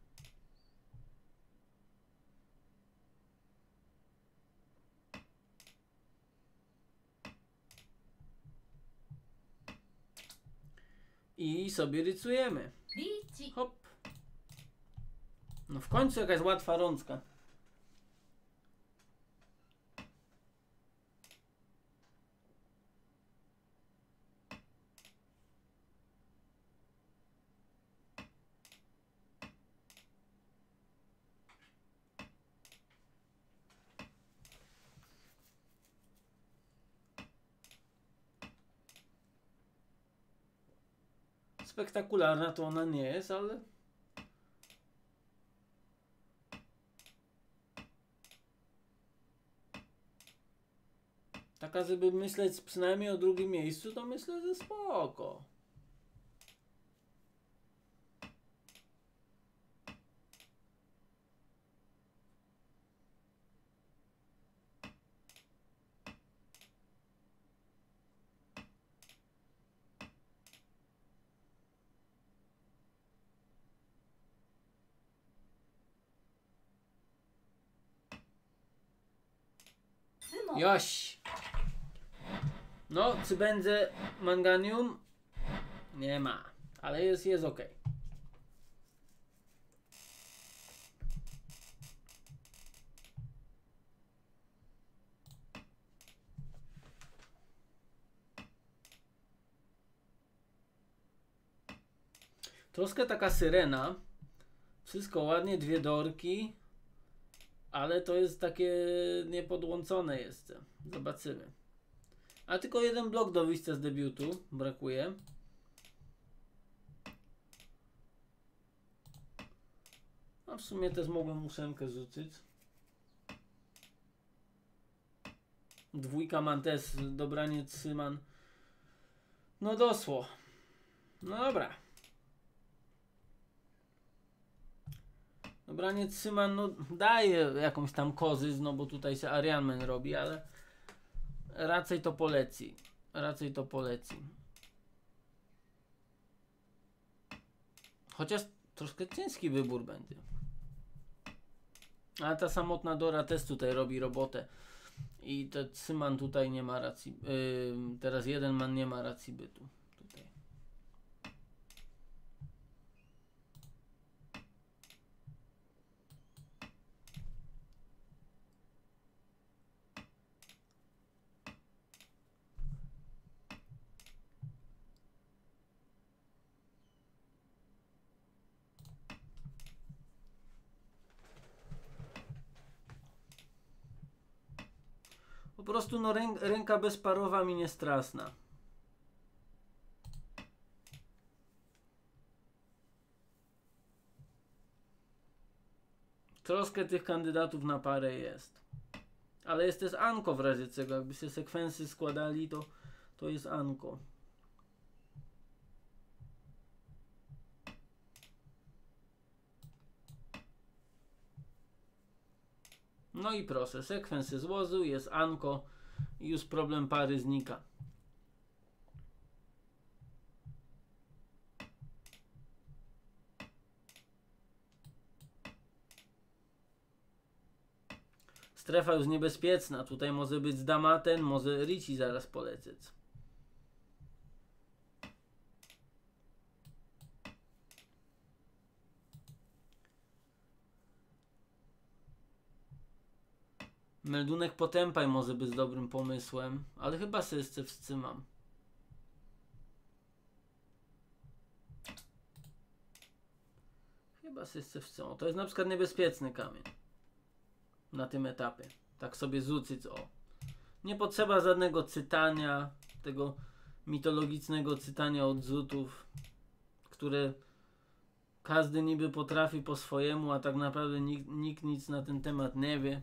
A: I sobie rysujemy. Hop. No w końcu jakaś łatwa rączka. Spektakularna to ona nie jest, ale... Taka, żeby myśleć przynajmniej o drugim miejscu, to myślę, że spoko. Joś! No, czy będzie manganium? Nie ma, ale jest ok. Troszkę taka syrena. Wszystko ładnie, 2 dorki. Ale to jest takie niepodłączone jeszcze. Zobaczymy. A tylko 1 blok do wyjścia z debiutu brakuje. A w sumie też mogłem 8 rzucić. 2 man też, dobranie 3 man. No dosło. No dobra. Dobranie 3 man, no daje jakąś tam korzyść, no bo tutaj się Arianmen robi, ale raczej to poleci. Raczej to poleci. Chociaż troszkę ciężki wybór będzie. Ale ta samotna Dora też tutaj robi robotę. I te 3 man tutaj nie ma racji. Teraz 1 man nie ma racji bytu. Tutaj. Po prostu no ręka bezparowa mi nie strasna. Troszkę tych kandydatów na parę jest. Ale jest też Anko w razie czego. Jakby się sekwensy składali, to jest Anko. No i proszę, sekwensy złożył, jest Anko i już problem pary znika. Strefa już niebezpieczna. Tutaj może być Damaten, może Ricci zaraz polecieć. Meldunek Potępaj może być dobrym pomysłem, ale chyba się jeszcze wstrzymam. Chyba się jeszcze wstrzymam. To jest na przykład niebezpieczny kamień. Na tym etapie. Tak sobie rzucić, o. Nie potrzeba żadnego czytania, tego mitologicznego czytania odrzutów, które każdy niby potrafi po swojemu, a tak naprawdę nikt nic na ten temat nie wie.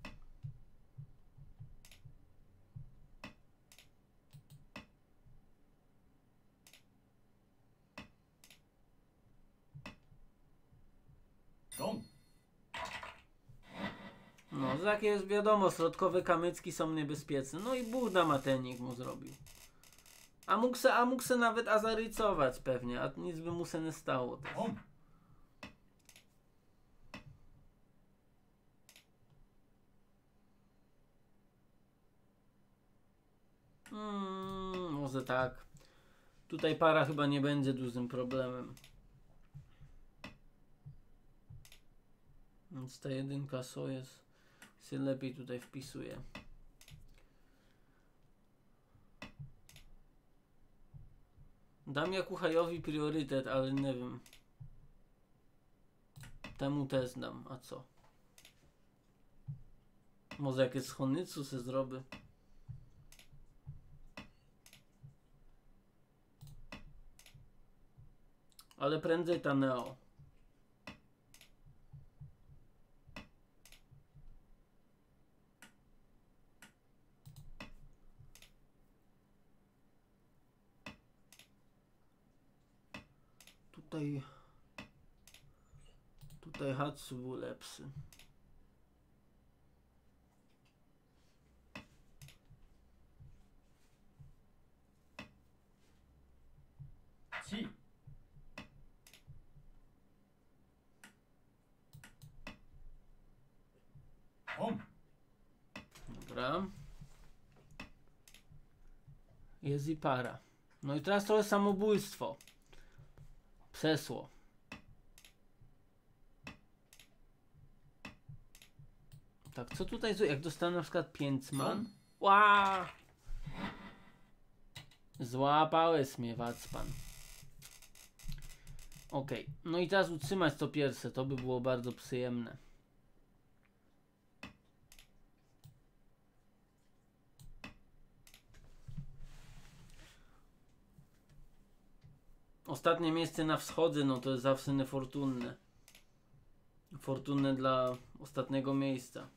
A: No, tak jest wiadomo, środkowe kamyczki są niebezpieczne. No i Buchda Matenik mu zrobił. A mógł se nawet azarycować pewnie, a nic by mu se nie stało też. Może tak. Tutaj para chyba nie będzie dużym problemem. Więc ta jedynka się lepiej tutaj wpisuje. Dam Jakuchajowi priorytet, ale nie wiem. Temu też dam, a co? Może jakieś schonicu se zrobię? Ale prędzej ta Neo. Tutaj Hatsu był lepszy. Dobra. Jest i para. No i teraz to jest samobójstwo. Przesło. Tak, co tutaj, jak dostanę na przykład 5 man? Ła! Złapałeś mnie, Wacpan. Okej, no i teraz utrzymać to pierwsze, to by było bardzo przyjemne. Ostatnie miejsce na wschodzie, no to jest zawsze niefortunne. Fortunne dla ostatniego miejsca.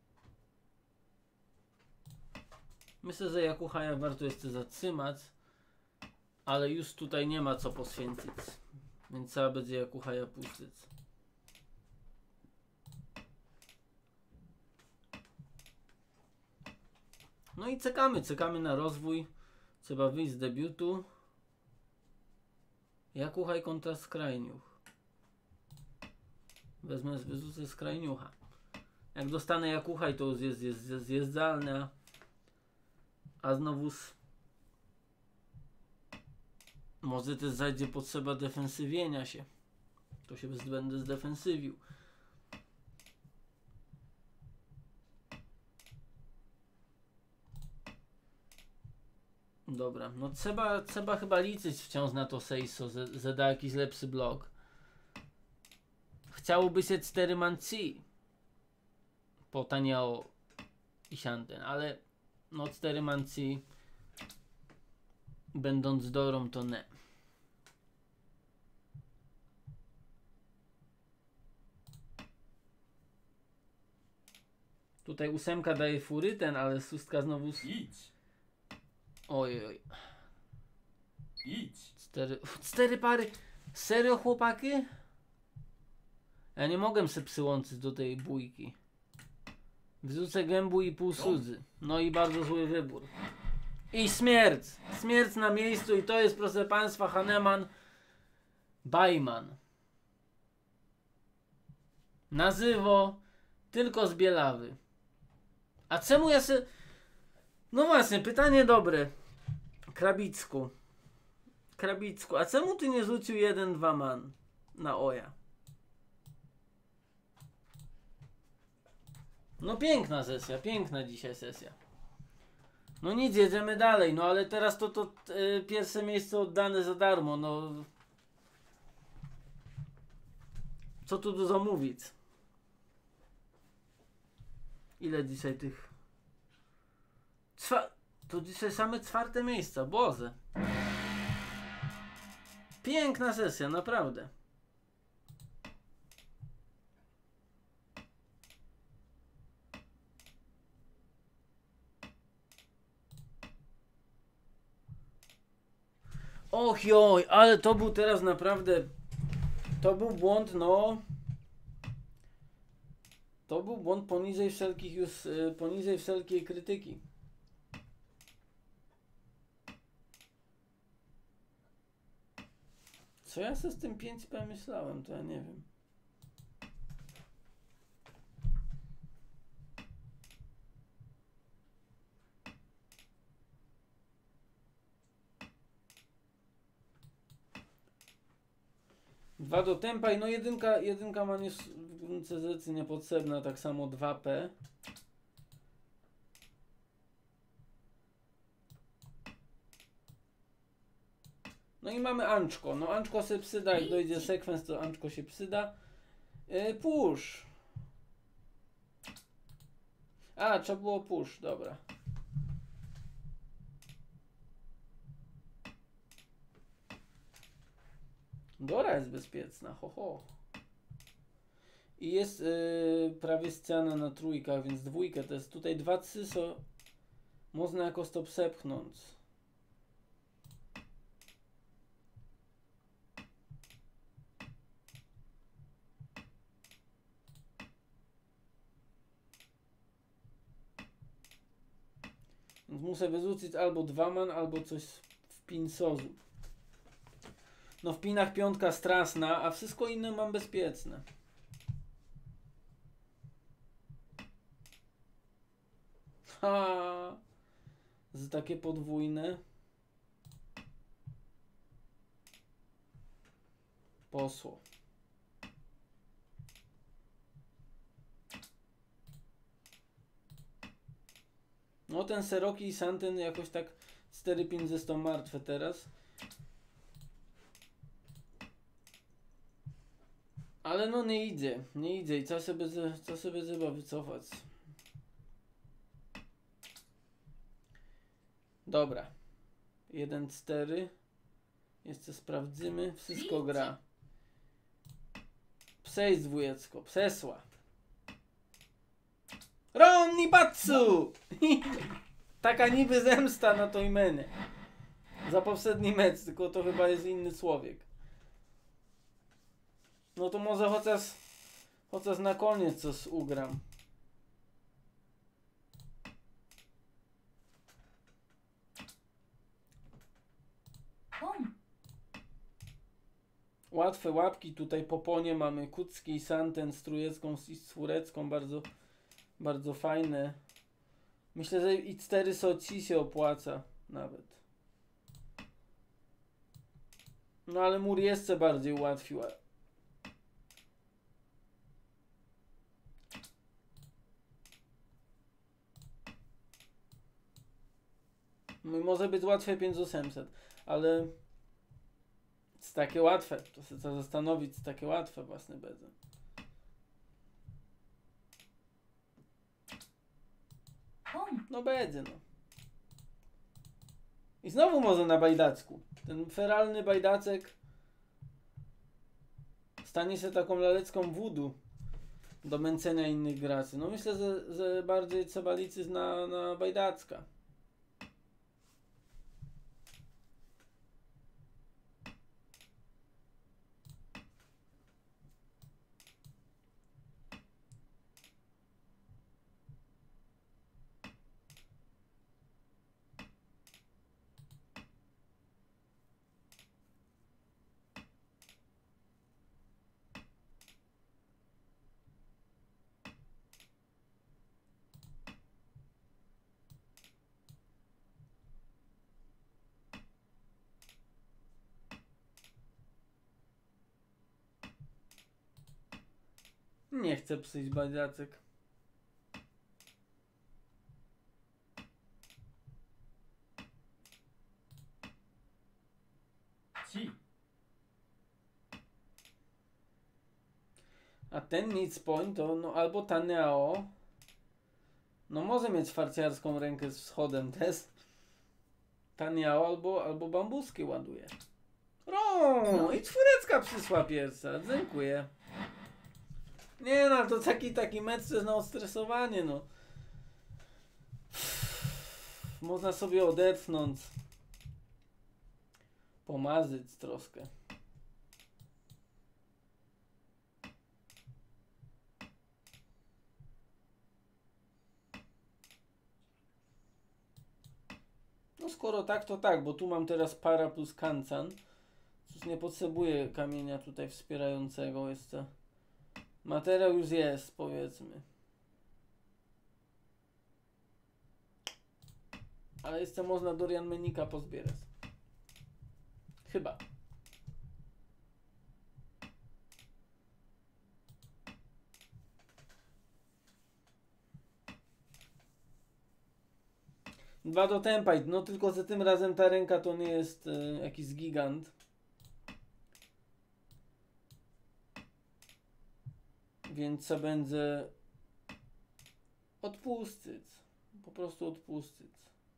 A: Myślę, że Jakuchaja warto jeszcze zatrzymać, ale już tutaj nie ma co poświęcić, więc trzeba będzie Jakuchaja puścić. No i czekamy na rozwój. Trzeba wyjść z debiutu. Jakuchaj kontra Skrajniuch. Wyrzucę Skrajniucha. Jak dostanę Jakuchaj, to już jest zjeżdżalne. A znowuż może też zajdzie potrzeba defensywienia się. To się będę zdefensywił. Dobra, no trzeba chyba liczyć wciąż na to Seiso, że da jakiś lepszy blok. Chciałoby się 4 manci po Taniao i Shanten, ale no 4 manci będąc Dorą to nie. Tutaj 8 daje furyten, ale 6 znowu... Oj.
B: Idź.
A: 4 pary. Serio, chłopaki? Ja nie mogę się przyłączyć do tej bójki. Wrzucę gębu i pół sudzy. No i bardzo zły wybór. I śmierć. Śmierć na miejscu i to jest, proszę państwa, Haneman Bajman. Nazywo tylko z Bielawy. A czemu ja się... No właśnie, pytanie dobre. Krabicku. Krabicku, a czemu ty nie rzucił 1-2 man na Oja? No piękna sesja, piękna dzisiaj sesja. No nic, jedziemy dalej, no ale teraz to pierwsze miejsce oddane za darmo, no. Co tu dużo mówić? Ile dzisiaj tych... To dzisiaj same 4. miejsca, Boże. Piękna sesja, naprawdę. Och joj, ale to był teraz naprawdę... To był błąd, no... To był błąd poniżej wszelkich już... poniżej wszelkiej krytyki. Co ja sobie z tym 5P myślałem, to ja nie wiem. Dwa do tempa i no jedynka ma jest w gruncie rzeczy niepotrzebna, tak samo 2P. No i mamy Anczko. No Anczko się przyda, jak dojdzie sekwens, to Anczko się przyda. Push. A, trzeba było push, dobra. Dora jest bezpieczna, ho. I jest prawie ściana na trójkach, więc dwójkę to jest tutaj 2-3, so można jakoś to przepchnąć. Więc muszę wyrzucić albo 2 man, albo coś w pin sozu. No w pinach 5 straszna, a wszystko inne mam bezpieczne. Ha! Z takie podwójne. Posło. No ten Seroki i Santen jakoś tak 4-5 został martwe teraz. Ale no nie idzie i co sobie trzeba wycofać. Dobra. 1-4. Jeszcze sprawdzimy. Wszystko gra. Przejść dwójecko. Przesła. Ronni Patsu! Taka niby zemsta na tej menie. Za poprzedni mecz, tylko to chyba jest inny człowiek. No to może chociaż na koniec coś ugram. Łatwe łapki, tutaj po ponie mamy Kucki i Santen z trójecką i z czwórecką, bardzo fajne. Myślę, że i 4 soci się opłaca nawet. No ale mur jeszcze bardziej ułatwił. Może być łatwe 5800, ale jest takie łatwe. To się trzeba zastanowić, jest takie łatwe własne bezem. No będzie, no. I znowu może na bajdacku. Ten feralny bajdacek stanie się taką lalecką voodoo do męcenia innych graczy. No myślę, że bardziej trzeba liczyć na bajdacka. Nie chcę przyjść Jacek.
B: Ci.
A: A ten nic point to no albo Taneao. No może mieć farciarską rękę z wschodem też. Taneao albo bambuskie ładuje. O, i czwóreczka przysła pierwsza. Dziękuję. Nie no, to taki mecz to jest na odstresowanie, no. Można sobie odetchnąć. Pomarzyć troszkę. No skoro tak, to tak, bo tu mam teraz para plus kancan. Cóż, nie potrzebuję kamienia tutaj wspierającego jeszcze. Materiał już jest, powiedzmy. Ale jeszcze można Dorian Menika pozbierać. Chyba. Dwa do tempa, no tylko że tym razem ta ręka to nie jest jakiś gigant. Więc co będzie odpuścić. Po prostu odpuścić.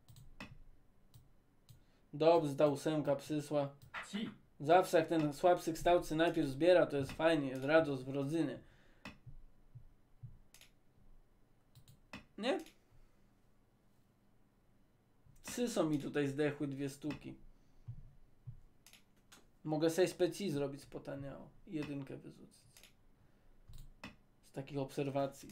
A: Dobrze, ta ósemka przysła.
B: Ci.
A: Zawsze jak ten słabszy kształtcy najpierw zbiera, to jest fajnie, jest radość w rodzinie. Nie? Trzy są mi tutaj zdechły, 2 sztuki. Mogę 6 peci zrobić z potaniało. I 1 wyrzucić. Z takich obserwacji.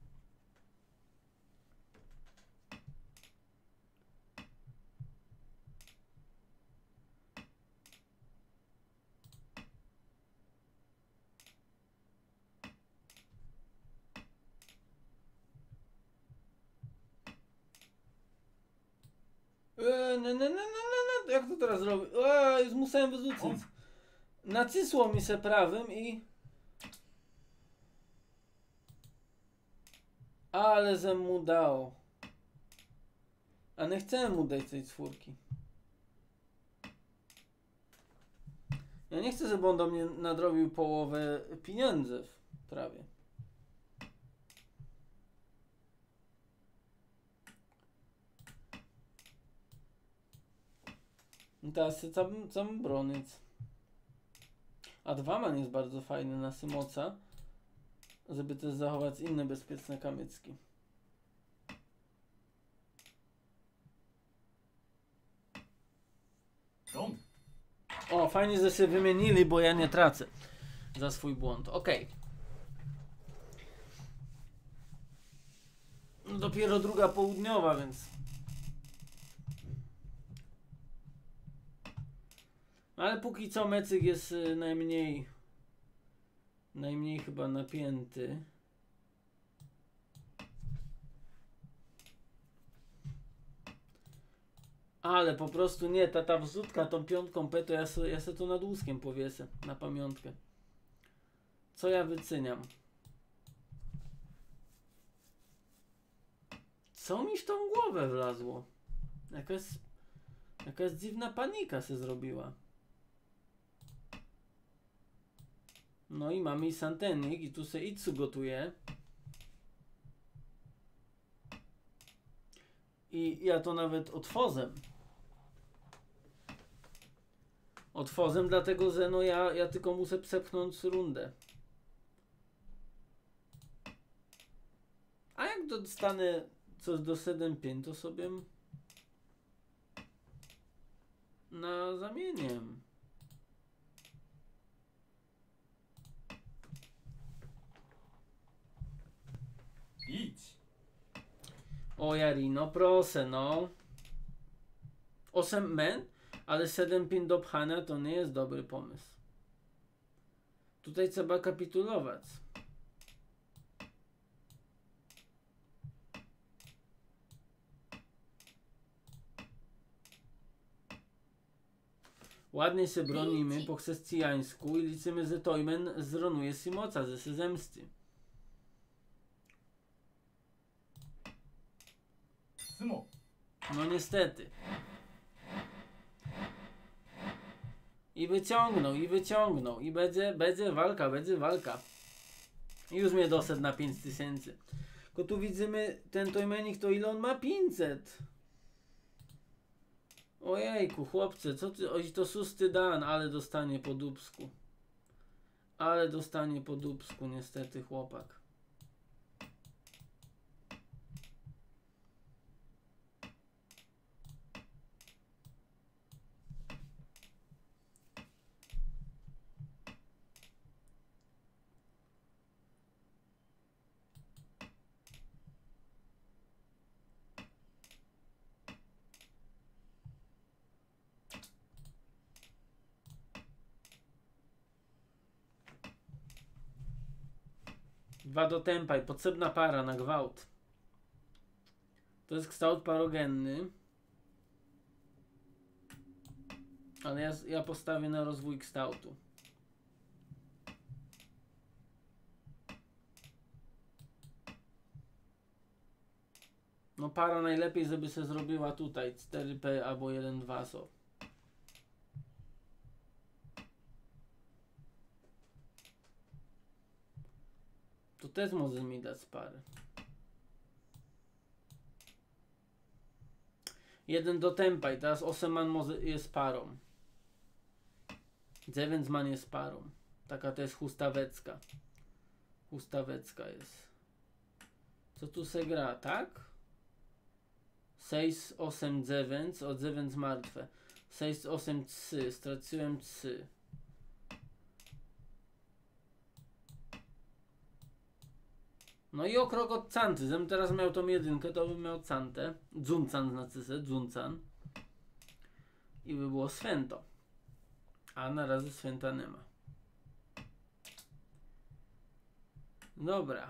A: Jak to teraz robię? Już musiałem wyrzucić. Nacisło mi se prawym i... Ale że mu dał. A nie chciałem mu dać tej czwórki. Ja nie chcę, żeby on do mnie nadrobił połowę pieniędzy prawie. Teraz chcę bronić. A Dwaman jest bardzo fajny na Symoca, żeby też zachować inne bezpieczne kamyczki. O, fajnie, że się wymienili, bo ja nie tracę za swój błąd. Okej. No dopiero druga południowa, więc... Ale póki co mecyk jest najmniej chyba napięty. Ale po prostu nie, ta wrzutka tą piątką P to ja se to nad łóżkiem powiesę na pamiątkę. Co ja wycyniam? Co mi w tą głowę wlazło? Jakaś dziwna panika się zrobiła. No i mamy i santenik i tu se Itsu gotuje. I ja to nawet otworzę. Otworzę dlatego, że no ja tylko muszę przepchnąć rundę. A jak dostanę coś do 7-5, to sobie na zamieniem.
B: Idź.
A: O Jari, no proszę, no. 8 men, ale 7 pin do pchania to nie jest dobry pomysł. Tutaj trzeba kapitulować. Ładnie się bronimy po chrześcijańsku i liczymy, że Toymen zronuje Simoca, że się zemści.
B: 相撲
A: No niestety. I wyciągnął. I będzie walka. I już mnie doszedł na 5000. Tylko tu widzimy, ten Toymanik to ile on ma? 500. Ojejku, chłopcze, co ty, oj to szósty dan, ale dostanie po dupsku. Niestety chłopak. Dwa do tempa i potrzebna para na gwałt. To jest kształt parogenny. Ale ja postawię na rozwój kształtu. No para najlepiej, żeby się zrobiła tutaj. 4P albo 1-2 są. To też może mi dać parę. 1 do tempa i teraz 8 man może jest parą. 9 man jest parą. Taka to jest hustawecka. Hustawecka jest. Co tu se gra, tak? 6, 8, 9. O 9 martwe. 6, 8, 3. Straciłem 3. No i okrok od canty. Żebym teraz miał tą jedynkę, to bym miał cantę. Dzuncan znaczy se, dzuncan. I by było swęto. A na razie swęta nie ma. Dobra.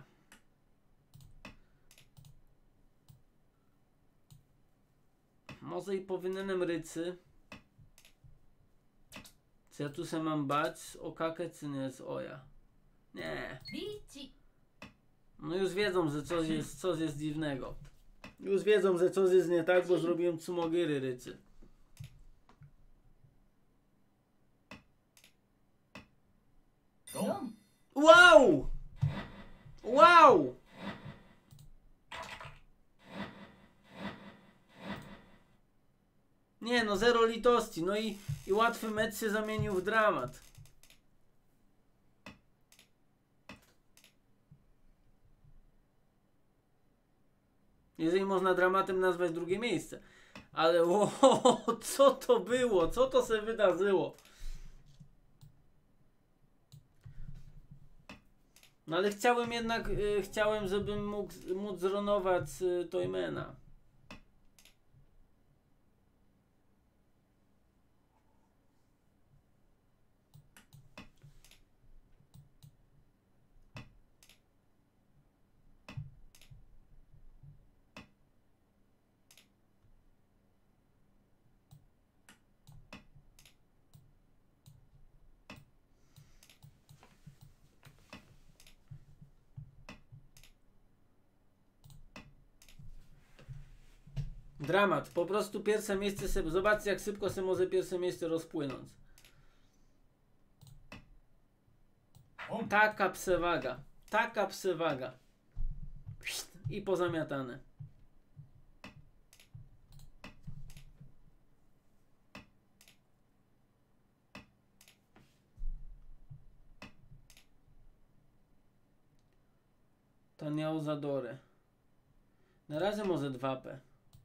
A: Może i powinienem rycy. Czy ja tu se mam bać o kakę, czy nie jest oja? Nie. No już wiedzą, że coś jest dziwnego. Już wiedzą, że coś jest nie tak, bo zrobiłem Tsumogiry rycy. Wow! Wow! Nie no, zero litości. No i łatwy mecz się zamienił w dramat. Jeżeli można dramatem nazwać drugie miejsce. Ale co to było? Co to się wydarzyło? No ale chciałem jednak, żebym mógł zronować Toymana. Dramat. Po prostu pierwsze miejsce sobie... Zobaczcie, jak szybko się może pierwsze miejsce rozpłynąć. Taka przewaga. Taka przewaga. I pozamiatane. Taniał Zadorę. Na razie może 2P.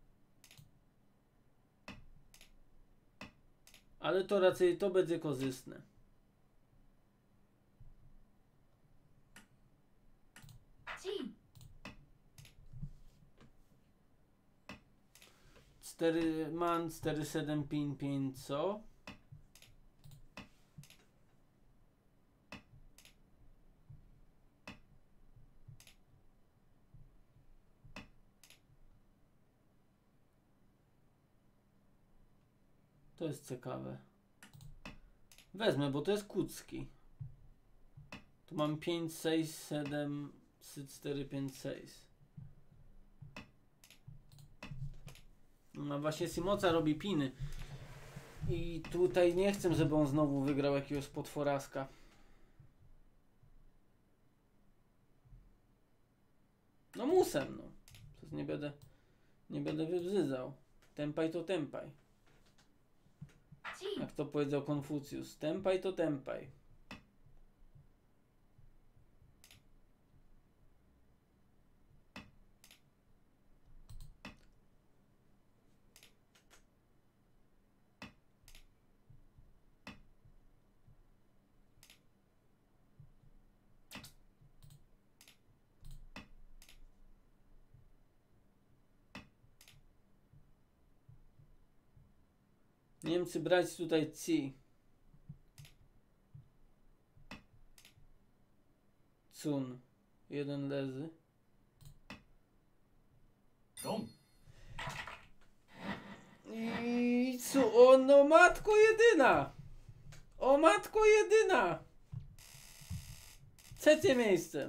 A: Ale to raczej to będzie korzystne. Cztery man, 4, 7, 5, 5, co? To jest ciekawe. Wezmę, bo to jest kucki. Tu mam 5, 6, 7, 3, 4, 5, 6. No właśnie Simoca robi piny. I tutaj nie chcę, żeby on znowu wygrał jakiegoś potworaska. No musem, no. Przecież nie będę wybrzydzał. Tempaj to tempaj. Jak to powiedział Konfucjusz. Tempaj to tempaj. Niemcy brać tutaj ci. Cun. Jeden leży.
B: Dom.
A: I co? O no matko jedyna! O matko jedyna! Trzecie miejsce.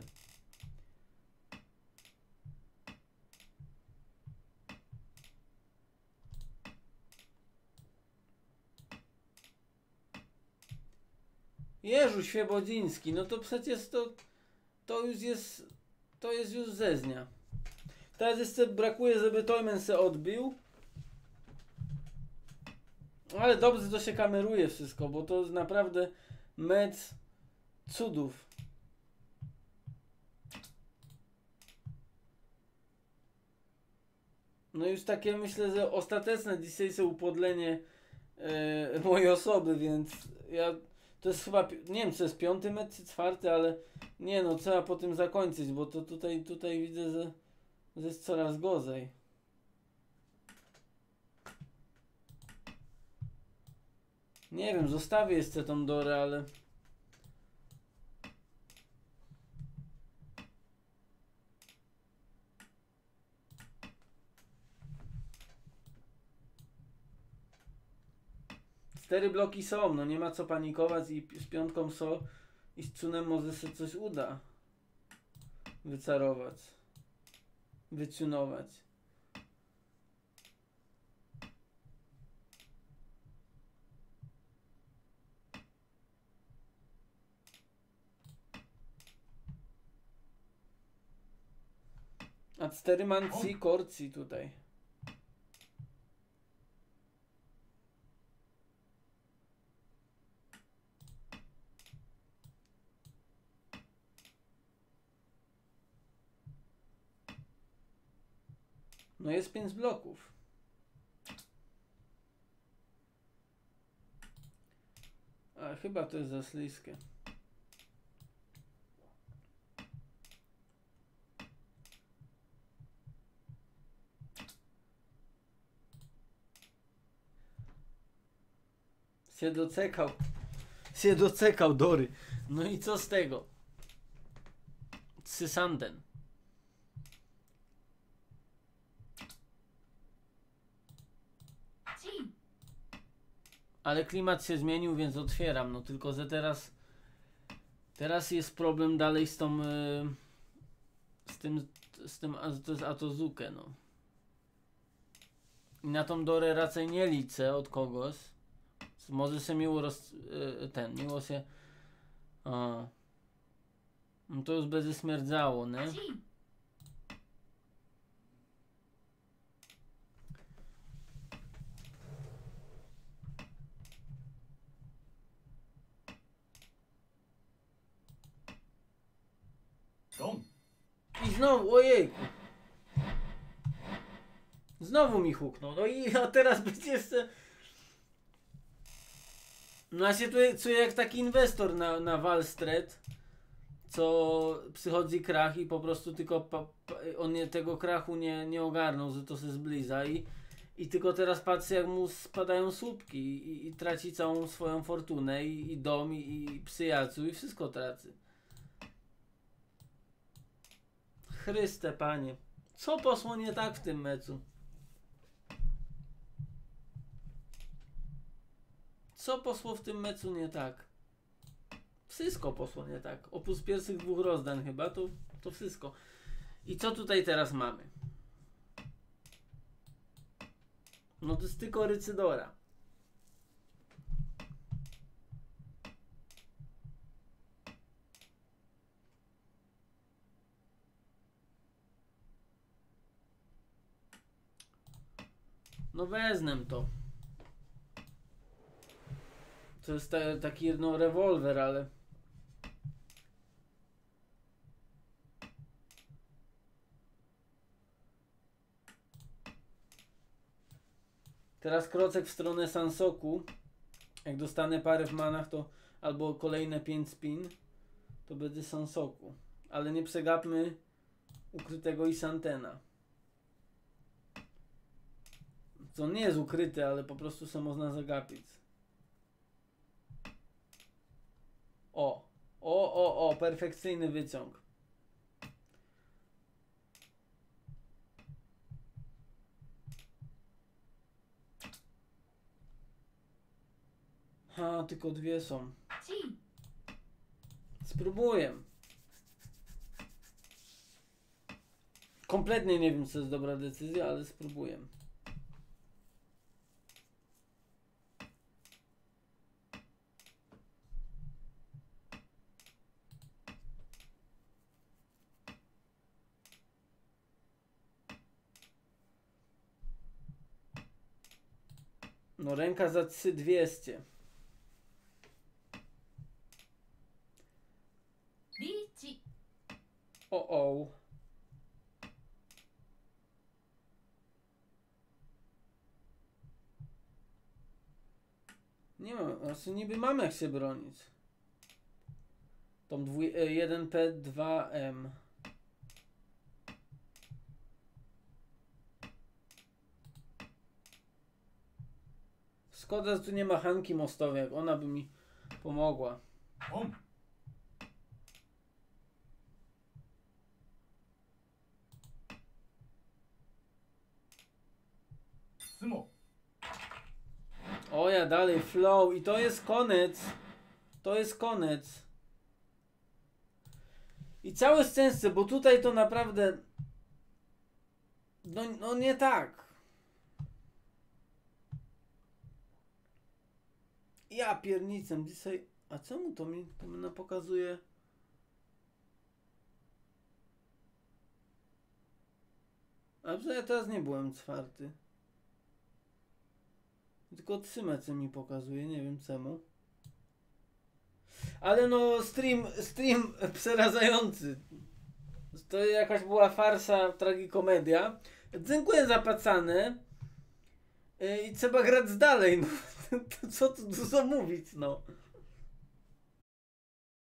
A: Jeżu Świebodziński, no to przecież to jest już zeźnia. Teraz jeszcze brakuje, żeby Toyman se odbił. Ale dobrze to się kameruje wszystko, bo to jest naprawdę mecz cudów. No już takie myślę, że ostateczne dzisiejsze upodlenie mojej osoby, więc ja to jest chyba, nie wiem, czy jest 5. mecz czy 4, ale nie no, trzeba po tym zakończyć, bo to tutaj widzę, że jest coraz gorzej. Nie wiem, zostawię jeszcze tą Dorę, ale cztery bloki są, no nie ma co panikować i z 5 są i z Cunem może się coś uda wycarować, wycunować. A 4 manci korci tutaj. No jest 5 bloków. A chyba to jest za śliskie. Się docekał Dory. No i co z tego? Sysanden. Ale klimat się zmienił, więc otwieram. No tylko, że teraz jest problem dalej z tą z tym to jest Atozukę, no. I na tą Dorę raczej nie liczę od kogoś. Może się miło miło się o. No to już będzie śmierdzało, nie?
B: Dom.
A: I znowu, ojejku. Znowu mi huknął. No i a teraz będzie jeszcze... No ja się tutaj czuję jak taki inwestor na Wall Street, co przychodzi krach i po prostu tylko on tego krachu nie ogarnął, że to się zbliża i tylko teraz patrzy jak mu spadają słupki i traci całą swoją fortunę i dom i przyjaciół i wszystko traci. Chryste Panie, co poszło nie tak w tym meczu? Co poszło w tym meczu nie tak? Wszystko poszło nie tak. Oprócz pierwszych 2 rozdań chyba, to wszystko. I co tutaj teraz mamy? No to jest tylko Rycydora. No wezmę to. To jest taki no rewolwer, ale... Teraz krocek w stronę Sansoku. Jak dostanę parę w manach, to albo kolejne 5 spin, to będzie Sansoku. Ale nie przegapmy ukrytego Isantena. Co nie jest ukryty, ale po prostu se można zagapić. O, perfekcyjny wyciąg. Ha, tylko 2 są. Spróbuję. Kompletnie nie wiem, co jest dobra decyzja, ale spróbuję. No ręka za 3200. O. Nie mam, znaczy niby mam jak się bronić. Tą 1P2M. Szkoda, że tu nie ma Hanki Mostowiak, ona by mi pomogła. O ja dalej, flow i to jest koniec. To jest koniec. I całe szczęście, bo tutaj to naprawdę... No nie tak. Ja piernicę dzisiaj... A czemu to mi pokazuje? A że ja teraz nie byłem 4. Tylko 3 mecze mi pokazuje, nie wiem czemu. Ale no stream przerażający. To jakaś była farsa, tragikomedia. Dziękuję za pacane. I trzeba grać dalej. No, co tu dużo mówić, no.